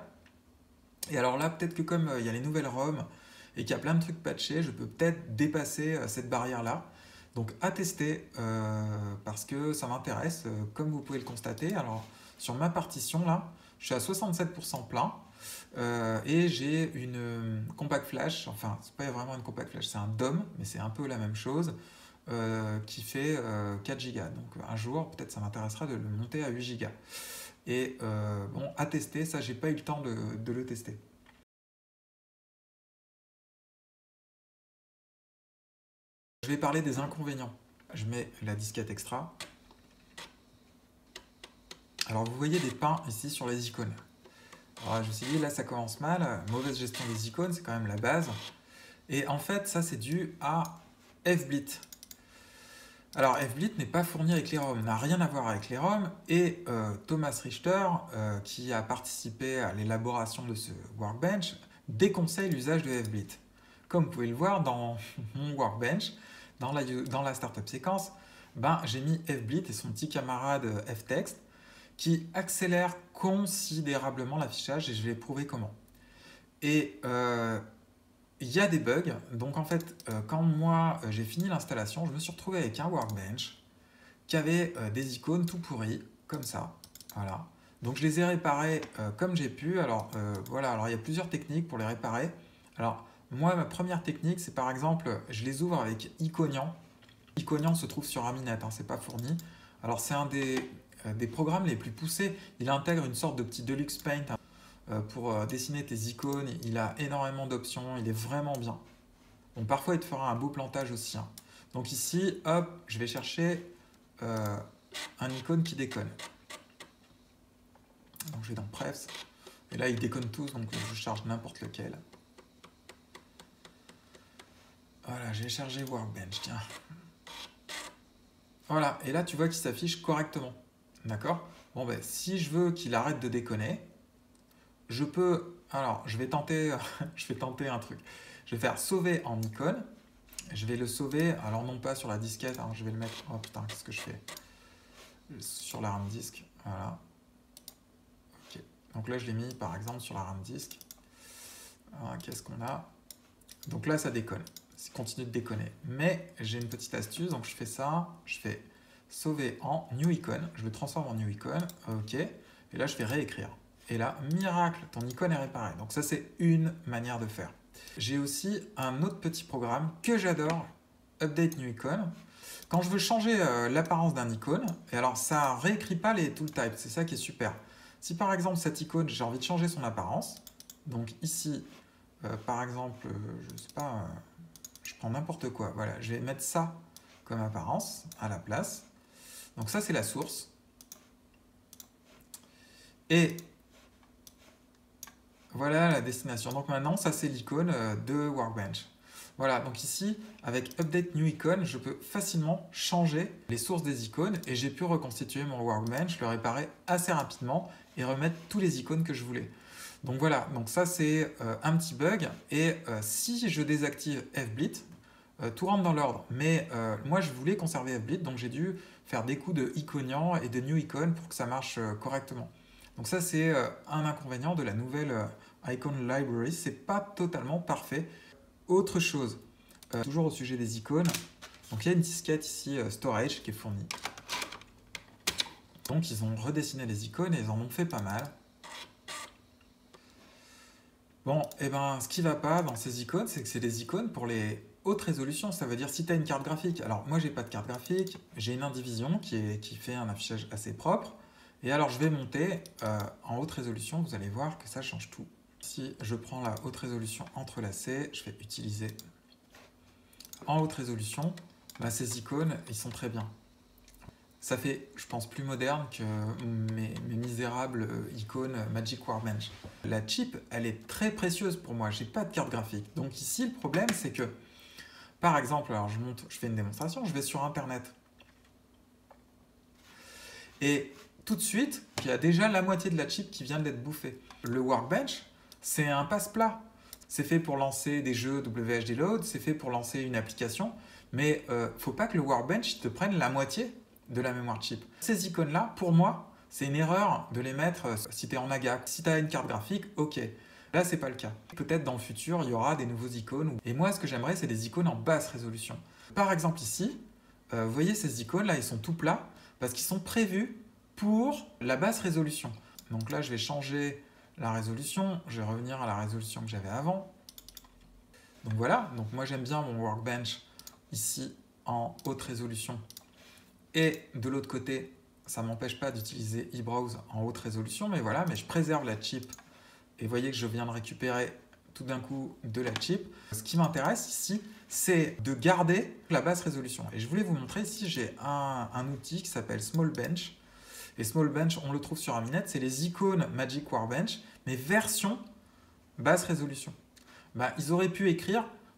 Et alors là, peut-être que comme il y a les nouvelles ROM et qu'il y a plein de trucs patchés, je peux peut-être dépasser cette barrière-là. Donc à tester euh, parce que ça m'intéresse, euh, comme vous pouvez le constater. Alors sur ma partition là, je suis à soixante-sept pour cent plein euh, et j'ai une euh, compact flash, enfin c'est pas vraiment une compact flash, c'est un D O M, mais c'est un peu la même chose, euh, qui fait euh, quatre gigas. Donc un jour, peut-être ça m'intéressera de le monter à huit gigas. Et euh, bon, à tester, ça j'ai pas eu le temps de, de le tester. Je vais parler des inconvénients. Je mets la disquette extra. Alors vous voyez des pins ici sur les icônes. Alors je me suis dit là ça commence mal, mauvaise gestion des icônes, c'est quand même la base. Et en fait ça c'est dû à F B L I T. Alors FBlit n'est pas fourni avec les ROM, n'a rien à voir avec les ROM, et euh, Thomas Richter, euh, qui a participé à l'élaboration de ce Workbench, déconseille l'usage de FBlit. Comme vous pouvez le voir dans mon Workbench, dans la, dans la startup séquence, ben, j'ai mis FBlit et son petit camarade Ftext, qui accélère considérablement l'affichage, et je vais prouver comment. Et euh, il y a des bugs, donc en fait, euh, quand moi euh, j'ai fini l'installation, je me suis retrouvé avec un Workbench qui avait euh, des icônes tout pourries, comme ça, voilà. Donc je les ai réparés euh, comme j'ai pu. Alors euh, voilà, alors il y a plusieurs techniques pour les réparer. Alors moi, ma première technique, c'est par exemple, je les ouvre avec Iconian. Iconian se trouve sur Aminet, hein, c'est pas fourni. Alors c'est un des, euh, des programmes les plus poussés. Il intègre une sorte de petit Deluxe Paint euh, pour euh, dessiner tes icônes. Il a énormément d'options, il est vraiment bien. Bon, parfois il te fera un beau plantage aussi, hein. Donc ici, hop, je vais chercher euh, un icône qui déconne. Donc je vais dans Prefs, et là ils déconnent tous, donc je charge n'importe lequel. Voilà, j'ai chargé Workbench, tiens. Voilà, et là tu vois qu'il s'affiche correctement. D'accord? Bon ben, si je veux qu'il arrête de déconner, je peux... Alors, je vais tenter, je vais tenter un truc. Je vais faire sauver en icône. Je vais le sauver, alors non pas sur la disquette, hein, je vais le mettre... Oh putain, qu'est-ce que je fais? Sur la RAM disk, voilà. Ok, donc là je l'ai mis par exemple sur la RAM disk. Qu'est-ce qu'on a? Donc là ça déconne, ça continue de déconner. Mais j'ai une petite astuce, donc je fais ça, je fais sauver en new icon, je le transforme en new icon, ok, et là je fais réécrire. Et là, miracle, ton icône est réparée. Donc ça c'est une manière de faire. J'ai aussi un autre petit programme que j'adore, Update New Icon. Quand je veux changer euh, l'apparence d'un icône, et alors ça réécrit pas les tooltypes, c'est ça qui est super. Si par exemple cette icône, j'ai envie de changer son apparence, donc ici, euh, par exemple, euh, je sais pas, euh, je prends n'importe quoi, voilà, je vais mettre ça comme apparence à la place. Donc ça c'est la source. Et voilà la destination. Donc maintenant, ça c'est l'icône de Workbench. Voilà, donc ici, avec Update New Icon, je peux facilement changer les sources des icônes et j'ai pu reconstituer mon Workbench, le réparer assez rapidement et remettre tous les icônes que je voulais. Donc voilà, donc ça c'est euh, un petit bug. Et euh, si je désactive FBlit, euh, tout rentre dans l'ordre. Mais euh, moi je voulais conserver FBlit, donc j'ai dû faire des coups de Iconian et de New Icon pour que ça marche euh, correctement. Donc ça c'est euh, un inconvénient de la nouvelle euh, Icon Library, c'est pas totalement parfait. Autre chose, euh, toujours au sujet des icônes, donc il y a une disquette ici euh, storage qui est fournie. Donc ils ont redessiné les icônes et ils en ont fait pas mal. Bon, et ben ce qui va pas dans ces icônes, c'est que c'est des icônes pour les hautes résolutions. Ça veut dire si tu as une carte graphique. Alors moi j'ai pas de carte graphique, j'ai une Indivision qui, est, qui fait un affichage assez propre. Et alors je vais monter euh, en haute résolution, vous allez voir que ça change tout. Si je prends la haute résolution entrelacée, je vais utiliser en haute résolution, bah, ces icônes, ils sont très bien. Ça fait, je pense, plus moderne que mes, mes misérables icônes Magic Workbench. La chip, elle est très précieuse pour moi, j'ai pas de carte graphique. Donc ici, le problème, c'est que, par exemple, alors je monte, je fais une démonstration, je vais sur Internet. Et tout de suite, il y a déjà la moitié de la chip qui vient d'être bouffée. Le Workbench, c'est un passe-plat. C'est fait pour lancer des jeux W H D Load, c'est fait pour lancer une application, mais il euh, ne faut pas que le Workbench te prenne la moitié de la mémoire chip. Ces icônes-là, pour moi, c'est une erreur de les mettre euh, si tu es en A G A. Si tu as une carte graphique, ok. Là, c'est pas le cas. Peut-être dans le futur, il y aura des nouveaux icônes. Et moi, ce que j'aimerais, c'est des icônes en basse résolution. Par exemple, ici, euh, vous voyez ces icônes-là, ils sont tout plats parce qu'ils sont prévus pour la basse résolution. Donc là, je vais changer la résolution, je vais revenir à la résolution que j'avais avant. Donc voilà, donc moi j'aime bien mon Workbench ici en haute résolution. Et de l'autre côté, ça ne m'empêche pas d'utiliser eBrowse en haute résolution, mais voilà, mais je préserve la chip. Et vous voyez que je viens de récupérer tout d'un coup de la chip. Ce qui m'intéresse ici, c'est de garder la basse résolution. Et je voulais vous montrer ici, j'ai un, un outil qui s'appelle SmallBench. Et SmallBench, on le trouve sur Aminet, c'est les icônes Magic Workbench, mais version basse résolution. Bah, ils auraient pu écrire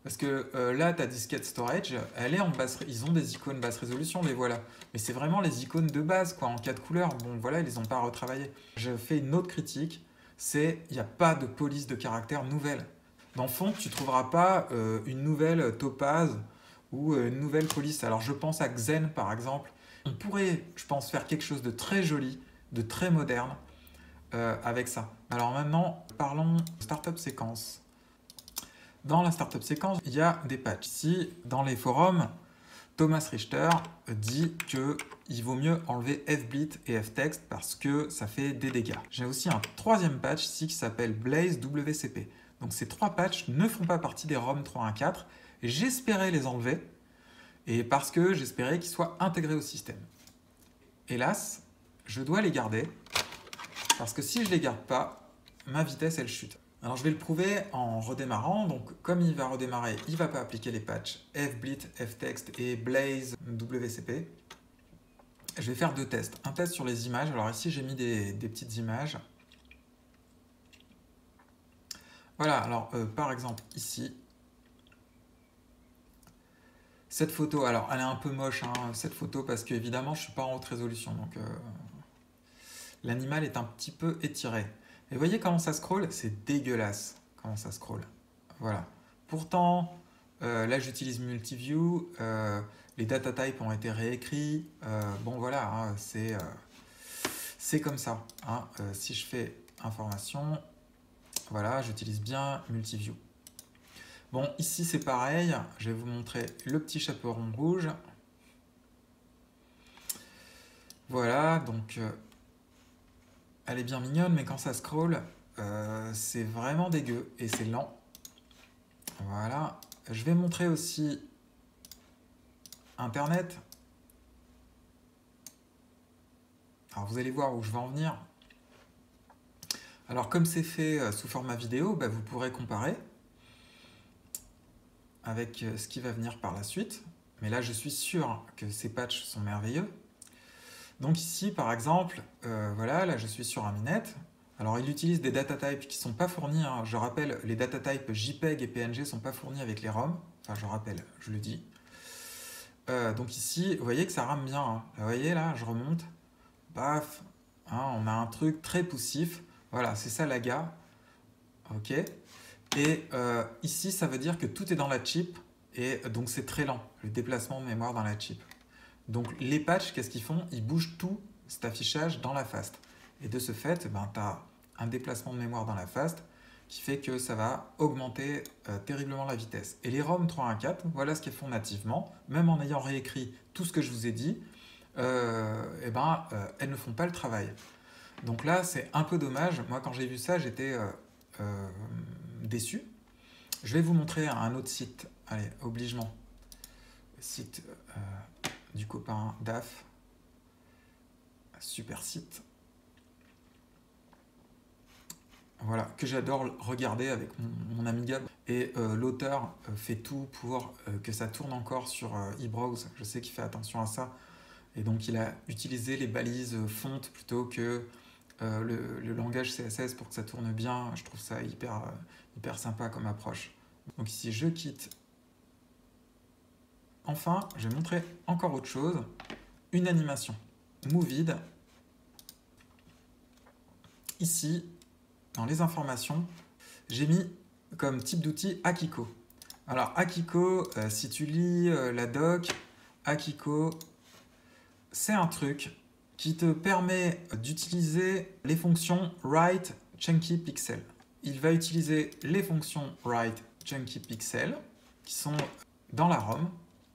Parce que euh, là, ta disquette storage, elle est en basse, ils ont des icônes basse résolution, les voilà. Mais c'est vraiment les icônes de base, quoi, en quatre couleurs. Bon, voilà, ils les ont pas retravaillées. Je fais une autre critique, c'est il n'y a pas de police de caractère nouvelle. Dans le fond, tu ne trouveras pas euh, une nouvelle topaz ou euh, une nouvelle police. Alors, je pense à Xen, par exemple. On pourrait, je pense, faire quelque chose de très joli, de très moderne euh, avec ça. Alors maintenant, parlons startup séquence. Dans la startup séquence, il y a des patchs. Ici, dans les forums, Thomas Richter dit qu'il vaut mieux enlever fblit et ftext parce que ça fait des dégâts. J'ai aussi un troisième patch ici qui s'appelle Blaze W C P. Donc ces trois patchs ne font pas partie des ROM trois point un point quatre. J'espérais les enlever et parce que j'espérais qu'ils soient intégrés au système. Hélas, je dois les garder parce que si je ne les garde pas, ma vitesse elle chute. Alors je vais le prouver en redémarrant, donc comme il va redémarrer, il ne va pas appliquer les patchs fblit, ftext et blaze W C P. Je vais faire deux tests. Un test sur les images, alors ici j'ai mis des, des petites images. Voilà, alors euh, par exemple ici, cette photo, alors elle est un peu moche hein, cette photo parce que évidemment je ne suis pas en haute résolution, donc euh, l'animal est un petit peu étiré. Et voyez comment ça scrolle? C'est dégueulasse comment ça scrolle. Voilà. Pourtant, euh, là j'utilise Multiview, euh, les data types ont été réécrits. Euh, bon voilà, hein, c'est euh, c'est comme ça. Hein. Euh, si je fais information, voilà, j'utilise bien Multiview. Bon, ici c'est pareil. Je vais vous montrer le petit chaperon rouge. Voilà, donc... Euh, elle est bien mignonne, mais quand ça scrolle, euh, c'est vraiment dégueu et c'est lent. Voilà. Je vais montrer aussi Internet. Alors vous allez voir où je vais en venir. Alors comme c'est fait sous format vidéo, bah, vous pourrez comparer avec ce qui va venir par la suite. Mais là, je suis sûr que ces patchs sont merveilleux. Donc ici, par exemple, euh, voilà, là je suis sur un Aminet. Alors il utilise des data types qui ne sont pas fournis. Hein. Je rappelle, les data types JPEG et P N G ne sont pas fournis avec les ROM. Enfin, je rappelle, je le dis. Euh, donc ici, vous voyez que ça rame bien. Hein. Vous voyez là, je remonte. Paf. Hein, on a un truc très poussif. Voilà, c'est ça la gare. Ok. Et euh, ici, ça veut dire que tout est dans la chip. Et donc c'est très lent, le déplacement de mémoire dans la chip. Donc les patchs, qu'est-ce qu'ils font? Ils bougent tout cet affichage dans la fast. Et de ce fait, ben, tu as un déplacement de mémoire dans la fast qui fait que ça va augmenter euh, terriblement la vitesse. Et les ROM trois point un point quatre, voilà ce qu'elles font nativement. Même en ayant réécrit tout ce que je vous ai dit, euh, eh ben, euh, elles ne font pas le travail. Donc là, c'est un peu dommage. Moi, quand j'ai vu ça, j'étais euh, euh, déçu. Je vais vous montrer un autre site. Allez, obligement. Site... Euh, du copain D A F, super site, voilà, que j'adore regarder avec mon, mon Amiga, et euh, l'auteur euh, fait tout pour euh, que ça tourne encore sur euh, eBrowse. Je sais qu'il fait attention à ça, et donc il a utilisé les balises fonte plutôt que euh, le, le langage C S S pour que ça tourne bien. Je trouve ça hyper, euh, hyper sympa comme approche. Donc ici je quitte. Enfin, je vais montrer encore autre chose, une animation. Movid. Ici, dans les informations, j'ai mis comme type d'outil Akiko. Alors Akiko, euh, si tu lis euh, la doc, Akiko, c'est un truc qui te permet d'utiliser les fonctions write chunky pixel. Il va utiliser les fonctions write chunky pixel qui sont dans la ROM.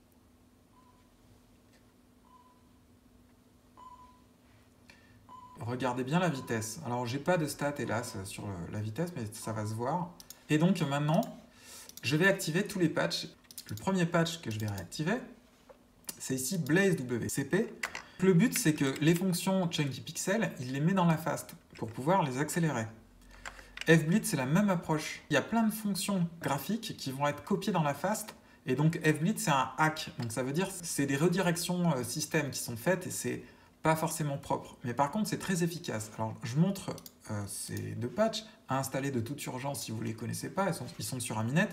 Regardez bien la vitesse. Alors, j'ai pas de stats, hélas, sur la vitesse, mais ça va se voir. Et donc, maintenant, je vais activer tous les patchs. Le premier patch que je vais réactiver, c'est ici Blaze W C P. Le but, c'est que les fonctions Chunky Pixel, il les met dans la fast pour pouvoir les accélérer. fblit, c'est la même approche. Il y a plein de fonctions graphiques qui vont être copiées dans la fast. Et donc, fblit, c'est un hack. Donc, ça veut dire que c'est des redirections euh, système qui sont faites et c'est pas forcément propre, mais par contre c'est très efficace. Alors je montre euh, ces deux patchs à installer de toute urgence si vous ne les connaissez pas, ils sont, ils sont sur Aminet.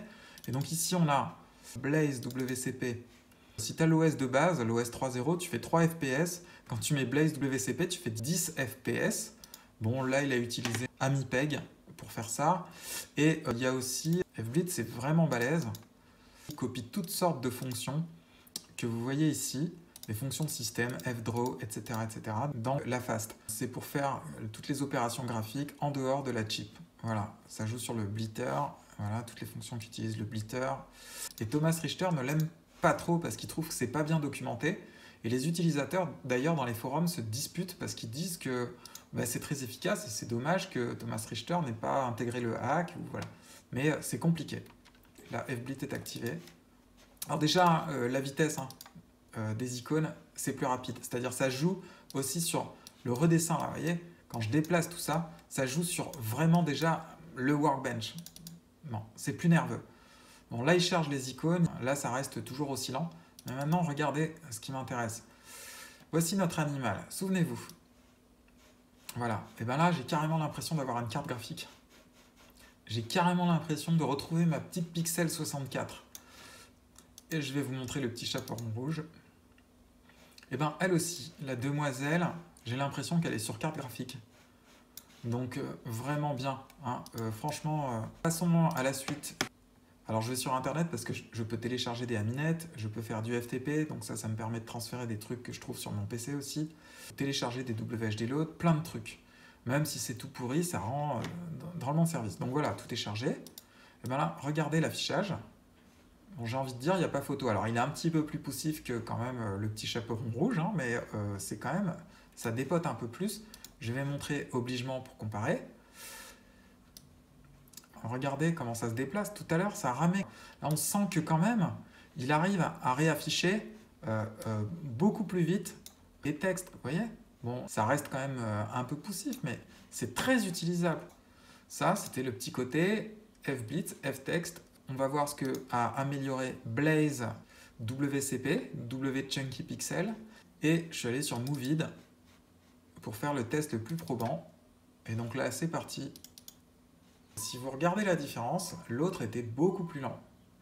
Et donc ici, on a Blaze W C P. Si tu as l'O S de base, l'O S trois point zéro, tu fais trois F P S. Quand tu mets Blaze W C P, tu fais dix F P S. Bon, là, il a utilisé AmiPeg pour faire ça. Et euh, il y a aussi FBlitz, c'est vraiment balèze. Il copie toutes sortes de fonctions que vous voyez ici, des fonctions de système, fdraw, et cetera, et cetera, dans la FAST. C'est pour faire toutes les opérations graphiques en dehors de la chip. Voilà, ça joue sur le blitter, voilà, toutes les fonctions qui utilisent le blitter. Et Thomas Richter ne l'aime pas trop parce qu'il trouve que c'est pas bien documenté. Et les utilisateurs, d'ailleurs, dans les forums, se disputent parce qu'ils disent que bah, c'est très efficace et c'est dommage que Thomas Richter n'ait pas intégré le hack. Ou voilà. Mais euh, c'est compliqué. Là, FBlitz est activé. Alors déjà, euh, la vitesse hein, euh, des icônes, c'est plus rapide. C'est-à-dire ça joue aussi sur le redessin. Là, vous voyez, quand je déplace tout ça, ça joue sur vraiment déjà le workbench. Non, c'est plus nerveux. Bon, là, il charge les icônes. Là, ça reste toujours aussi lent. Mais maintenant, regardez ce qui m'intéresse. Voici notre animal. Souvenez-vous. Voilà. Et bien là, j'ai carrément l'impression d'avoir une carte graphique. J'ai carrément l'impression de retrouver ma petite Pixel soixante-quatre. Et je vais vous montrer le petit chaperon rouge. Et bien, elle aussi, la demoiselle, j'ai l'impression qu'elle est sur carte graphique. Donc, euh, vraiment bien. Hein. Euh, franchement, euh, passons à la suite. Alors, je vais sur Internet parce que je peux télécharger des Aminet, je peux faire du F T P, donc ça, ça me permet de transférer des trucs que je trouve sur mon P C aussi. Télécharger des W H D load, plein de trucs. Même si c'est tout pourri, ça rend euh, drôlement de service. Donc voilà, tout est chargé. Et bien là, regardez l'affichage. Bon, j'ai envie de dire, il n'y a pas photo. Alors, il est un petit peu plus poussif que quand même euh, le petit chaperon rouge, hein, mais euh, c'est quand même, ça dépote un peu plus. Je vais montrer obligement pour comparer. Regardez comment ça se déplace. Tout à l'heure, ça ramait. Là, on sent que quand même, il arrive à réafficher euh, euh, beaucoup plus vite les textes. Vous voyez? Bon, ça reste quand même euh, un peu poussif, mais c'est très utilisable. Ça, c'était le petit côté FBlitz, Ftext. On va voir ce que a amélioré Blaze W C P, W Chunky Pixel. Et je suis allé sur Movid pour faire le test le plus probant. Et donc là, c'est parti. Si vous regardez la différence, l'autre était beaucoup plus lent.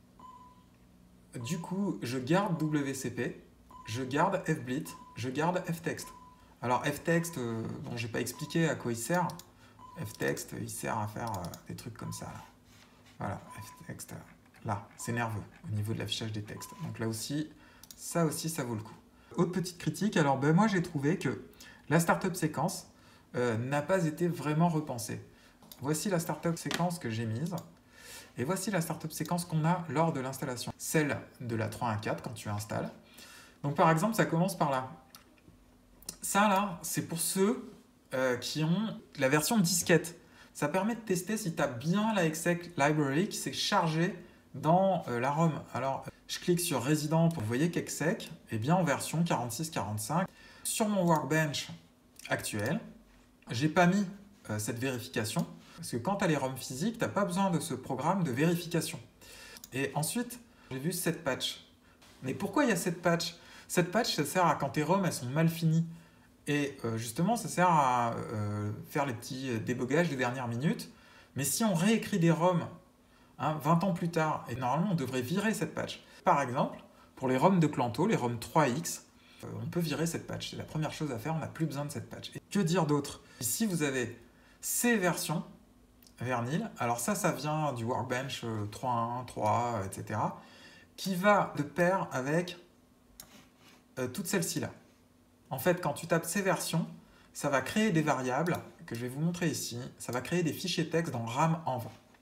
Du coup, je garde W C P, je garde FBlitz, je garde Ftext. Alors Ftext, euh, bon, j'ai pas expliqué à quoi il sert. Ftext, il sert à faire euh, des trucs comme ça. Là. Voilà, Ftext, euh, là, c'est nerveux au niveau de l'affichage des textes. Donc là aussi, ça aussi, ça vaut le coup. Autre petite critique, alors ben, moi j'ai trouvé que la startup séquence euh, n'a pas été vraiment repensée. Voici la startup séquence que j'ai mise. Et voici la startup séquence qu'on a lors de l'installation. Celle de la trois point un point quatre quand tu installes. Donc par exemple, ça commence par là. Ça là, c'est pour ceux euh, qui ont la version disquette. Ça permet de tester si tu as bien la exec library qui s'est chargée dans euh, la ROM. Alors, je clique sur Resident pour vous voyez qu'exec est bien en version quarante-six quarante-cinq. Sur mon workbench actuel, j'ai pas mis euh, cette vérification. Parce que quand tu as les ROM physiques, tu n'as pas besoin de ce programme de vérification. Et ensuite, j'ai vu cette patch. Mais pourquoi il y a cette patch? Cette patch, ça sert à quand tes ROM elles sont mal finies. Et euh, justement, ça sert à euh, faire les petits débogages de dernière minute. Mais si on réécrit des ROM hein, vingt ans plus tard, et normalement on devrait virer cette patch. Par exemple, pour les ROM de Clanto, les ROM trois X, euh, on peut virer cette patch. C'est la première chose à faire, on n'a plus besoin de cette patch. Et que dire d'autre? Ici, vous avez ces versions Vernil. Alors ça, ça vient du Workbench trois point un, trois, et cetera, qui va de pair avec euh, toutes celles-ci là. En fait, quand tu tapes ces versions, ça va créer des variables que je vais vous montrer ici. Ça va créer des fichiers texte dans ramenv.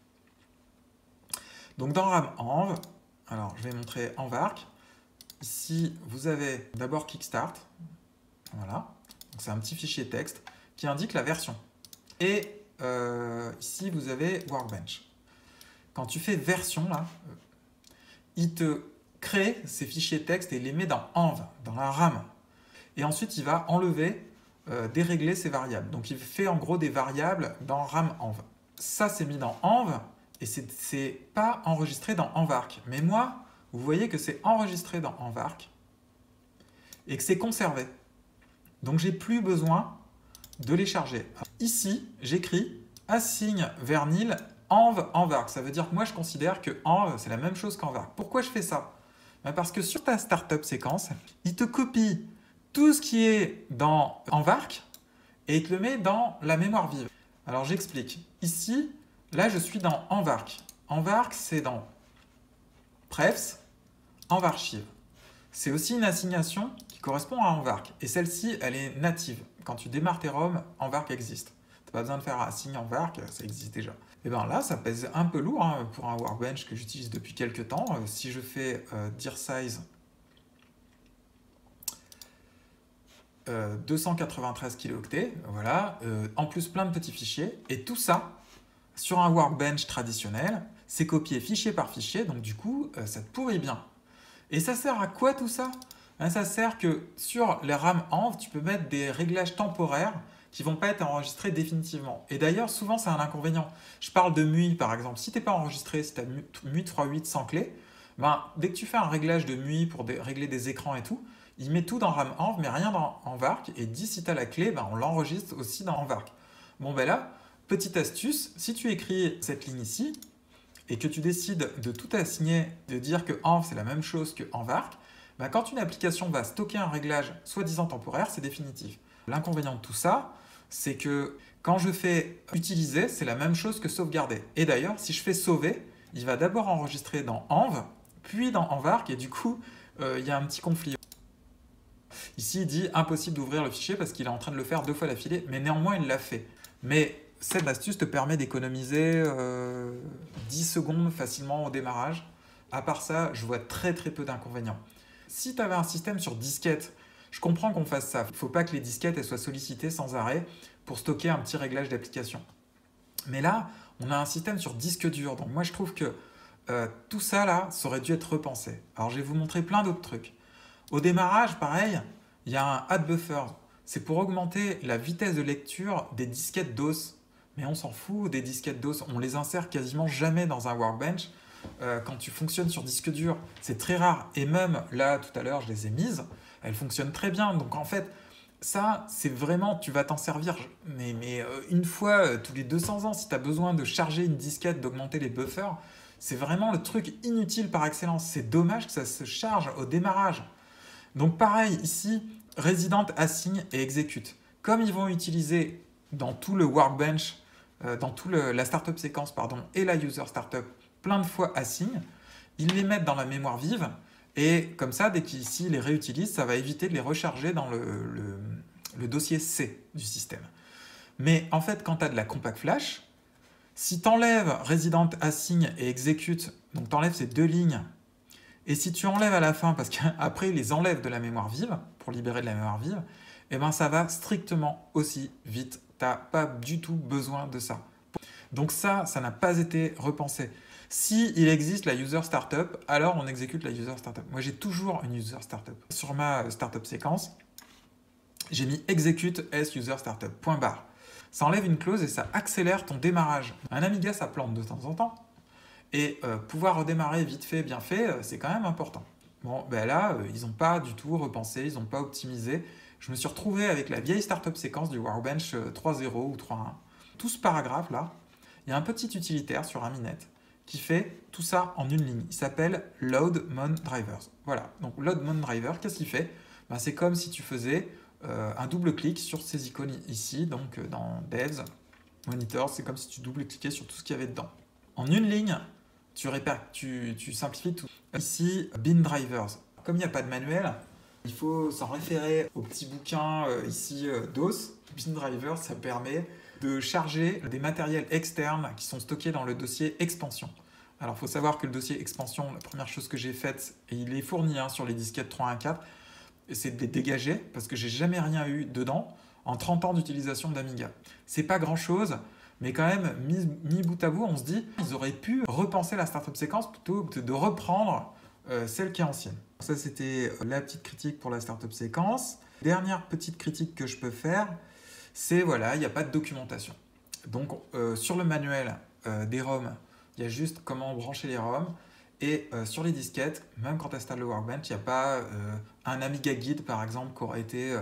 Donc dans ramenv, alors je vais montrer envarc. Ici, vous avez d'abord kickstart. Voilà. Donc c'est un petit fichier texte qui indique la version. Et Euh, ici, vous avez Workbench. Quand tu fais version, là, euh, il te crée ces fichiers texte et les met dans env, dans la RAM. Et ensuite, il va enlever, euh, dérégler ces variables. Donc, il fait en gros des variables dans ramenv. Ça, c'est mis dans env et c'est pas enregistré dans envarc. Mais moi, vous voyez que c'est enregistré dans envarc et que c'est conservé. Donc, j'ai plus besoin de les charger. Ici, j'écris assign vernil env, envark. Ça veut dire que moi, je considère que env, c'est la même chose qu'envark. Pourquoi je fais ça? Ben parce que sur ta startup séquence, il te copie tout ce qui est dans envark et il te le met dans la mémoire vive. Alors, j'explique. Ici, là, je suis dans envark. Envark, c'est dans prefs, envarchive. C'est aussi une assignation qui correspond à envark. Et celle-ci, elle est native. Quand tu démarres tes ROM, envark existe. Tu n'as pas besoin de faire assign envark, ça existe déjà. Et bien là, ça pèse un peu lourd hein, pour un workbench que j'utilise depuis quelques temps. Euh, si je fais euh, dir size euh, deux cent quatre-vingt-treize kilooctets, voilà, euh, en plus plein de petits fichiers. Et tout ça, sur un workbench traditionnel, c'est copié fichier par fichier, donc du coup, euh, ça te pourrit bien. Et ça sert à quoi tout ça? Hein, ça sert que sur les RAM env, tu peux mettre des réglages temporaires qui ne vont pas être enregistrés définitivement. Et d'ailleurs, souvent, c'est un inconvénient. Je parle de M U I, par exemple. Si tu n'es pas enregistré, si tu as M U I trois point huit sans clé, ben, dès que tu fais un réglage de M U I pour des, régler des écrans et tout, il met tout dans RAM env, mais rien dans envark. Et dit si tu as la clé, ben, on l'enregistre aussi dans envark. Bon, ben là, petite astuce, si tu écris cette ligne ici, et que tu décides de tout assigner, de dire que env c'est la même chose que envark, ben quand une application va stocker un réglage soi-disant temporaire, c'est définitif. L'inconvénient de tout ça, c'est que quand je fais utiliser, c'est la même chose que sauvegarder. Et d'ailleurs, si je fais sauver, il va d'abord enregistrer dans env, puis dans envark, et du coup, euh, il y a un petit conflit. Ici, il dit impossible d'ouvrir le fichier parce qu'il est en train de le faire deux fois d'affilée, mais néanmoins, il l'a fait. Mais cette astuce te permet d'économiser euh, dix secondes facilement au démarrage. À part ça, je vois très très peu d'inconvénients. Si tu avais un système sur disquette, je comprends qu'on fasse ça. Il ne faut pas que les disquettes elles soient sollicitées sans arrêt pour stocker un petit réglage d'application. Mais là, on a un système sur disque dur. Donc moi, je trouve que euh, tout ça, là, ça aurait dû être repensé. Alors, je vais vous montrer plein d'autres trucs. Au démarrage, pareil, il y a un add buffer. C'est pour augmenter la vitesse de lecture des disquettes D O S. Mais on s'en fout des disquettes D O S, on les insère quasiment jamais dans un workbench. Euh, quand tu fonctionnes sur disque dur, c'est très rare. Et même là, tout à l'heure, je les ai mises, elles fonctionnent très bien. Donc en fait, ça, c'est vraiment, tu vas t'en servir mais, mais euh, une fois euh, tous les deux cents ans, si tu as besoin de charger une disquette, d'augmenter les buffers, c'est vraiment le truc inutile par excellence. C'est dommage que ça se charge au démarrage. Donc pareil, ici, resident assign et execute. Comme ils vont utiliser dans tout le workbench, euh, dans tout le, la startup séquence pardon, et la user startup, plein de fois assign, ils les mettent dans la mémoire vive et comme ça, dès qu'ici ils les réutilisent, ça va éviter de les recharger dans le, le, le dossier C du système. Mais en fait, quand tu as de la compact flash, si tu enlèves resident assign et execute, donc tu enlèves ces deux lignes, et si tu enlèves à la fin, parce qu'après ils les enlèvent de la mémoire vive, pour libérer de la mémoire vive, et ben ça va strictement aussi vite. Tu n'as pas du tout besoin de ça. Donc ça, ça n'a pas été repensé. Si il existe la user startup, alors on exécute la user startup. Moi, j'ai toujours une user startup. Sur ma startup séquence, j'ai mis execute s user startup, point barre. Ça enlève une clause et ça accélère ton démarrage. Un Amiga, ça plante de temps en temps. Et euh, pouvoir redémarrer vite fait, bien fait, euh, c'est quand même important. Bon, ben là, euh, ils n'ont pas du tout repensé, ils n'ont pas optimisé. Je me suis retrouvé avec la vieille startup séquence du Workbench trois point zéro ou trois point un. Tout ce paragraphe-là, il y a un petit utilitaire sur Aminet qui fait tout ça en une ligne. Il s'appelle load_mon_drivers. Voilà, donc load_mon_driver, qu'est-ce qu'il fait? Ben, c'est comme si tu faisais euh, un double-clic sur ces icônes ici, donc euh, dans Devs, Monitor, c'est comme si tu double-cliquais sur tout ce qu'il y avait dedans. En une ligne, tu, répères, tu, tu simplifies tout. Ici, bin drivers. Comme il n'y a pas de manuel, il faut s'en référer au petit bouquin euh, ici euh, D O S. Bin driver, ça permet de charger des matériels externes qui sont stockés dans le dossier expansion. Alors, il faut savoir que le dossier expansion, la première chose que j'ai faite, et il est fourni hein, sur les disquettes trois point un point quatre, c'est de les dégager parce que j'ai jamais rien eu dedans en trente ans d'utilisation d'Amiga. C'est pas grand-chose, mais quand même, mis, mis bout à bout, on se dit ils auraient pu repenser la startup séquence plutôt que de reprendre euh, celle qui est ancienne. Ça, c'était la petite critique pour la startup séquence. Dernière petite critique que je peux faire, c'est voilà, il n'y a pas de documentation. Donc, euh, sur le manuel euh, des ROM, il y a juste comment brancher les ROM. Et euh, sur les disquettes, même quand tu installes le Workbench, il n'y a pas euh, un Amiga Guide, par exemple, qui aurait été euh,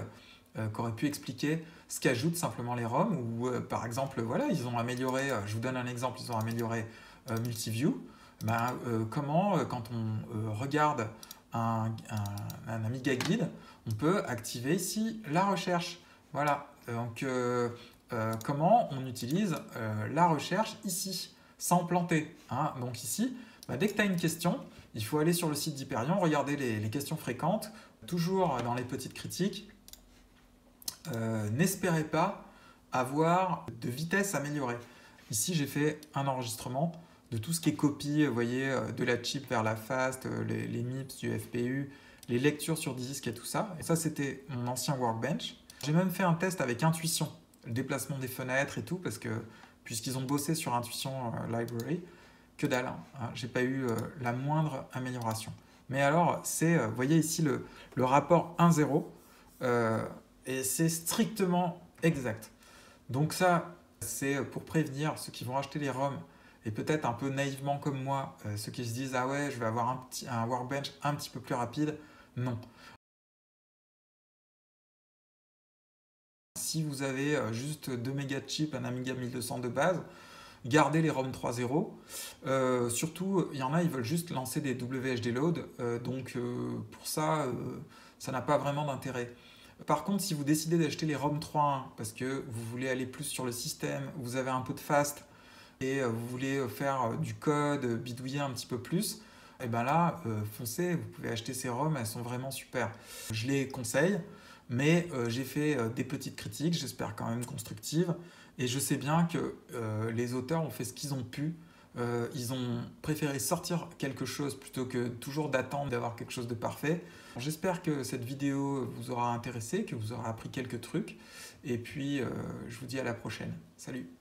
euh, qui aurait pu expliquer ce qu'ajoutent simplement les ROM, ou euh, par exemple, voilà, ils ont amélioré, euh, je vous donne un exemple, ils ont amélioré euh, Multiview. Ben, euh, comment, euh, quand on euh, regarde un, un, un Amiga Guide, on peut activer ici la recherche. Voilà, donc euh, euh, comment on utilise euh, la recherche ici, sans planter. Hein. Donc ici, bah, dès que tu as une question, il faut aller sur le site d'Hyperion, regarder les, les questions fréquentes, toujours dans les petites critiques. Euh, N'espérez pas avoir de vitesse améliorée. Ici, j'ai fait un enregistrement de tout ce qui est copie, vous voyez, de la chip vers la fast, les, les M I P S du F P U, les lectures sur disque et tout ça. Et ça, c'était mon ancien Workbench. J'ai même fait un test avec Intuition, le déplacement des fenêtres et tout, parce que puisqu'ils ont bossé sur Intuition euh, Library, que dalle, hein, j'ai pas eu euh, la moindre amélioration. Mais alors, c'est, euh, vous voyez ici le, le rapport un zéro, euh, et c'est strictement exact. Donc ça, c'est pour prévenir ceux qui vont acheter les ROM, et peut-être un peu naïvement comme moi, euh, ceux qui se disent « Ah ouais, je vais avoir un, petit, un Workbench un petit peu plus rapide ». Non. Si vous avez euh, juste deux mégas de chip, un Amiga mille deux cents de base, gardez les ROM trois point zéro. Euh, surtout, il y en a, ils veulent juste lancer des W H D load, euh, donc euh, pour ça, euh, ça n'a pas vraiment d'intérêt. Par contre, si vous décidez d'acheter les ROM trois point un parce que vous voulez aller plus sur le système, vous avez un peu de fast et vous voulez faire du code, bidouiller un petit peu plus, et bien là, euh, foncez, vous pouvez acheter ces ROM, elles sont vraiment super. Je les conseille, mais euh, j'ai fait euh, des petites critiques, j'espère quand même constructives, et je sais bien que euh, les auteurs ont fait ce qu'ils ont pu. Euh, ils ont préféré sortir quelque chose plutôt que toujours d'attendre d'avoir quelque chose de parfait. J'espère que cette vidéo vous aura intéressé, que vous aurez appris quelques trucs. Et puis, euh, je vous dis à la prochaine. Salut!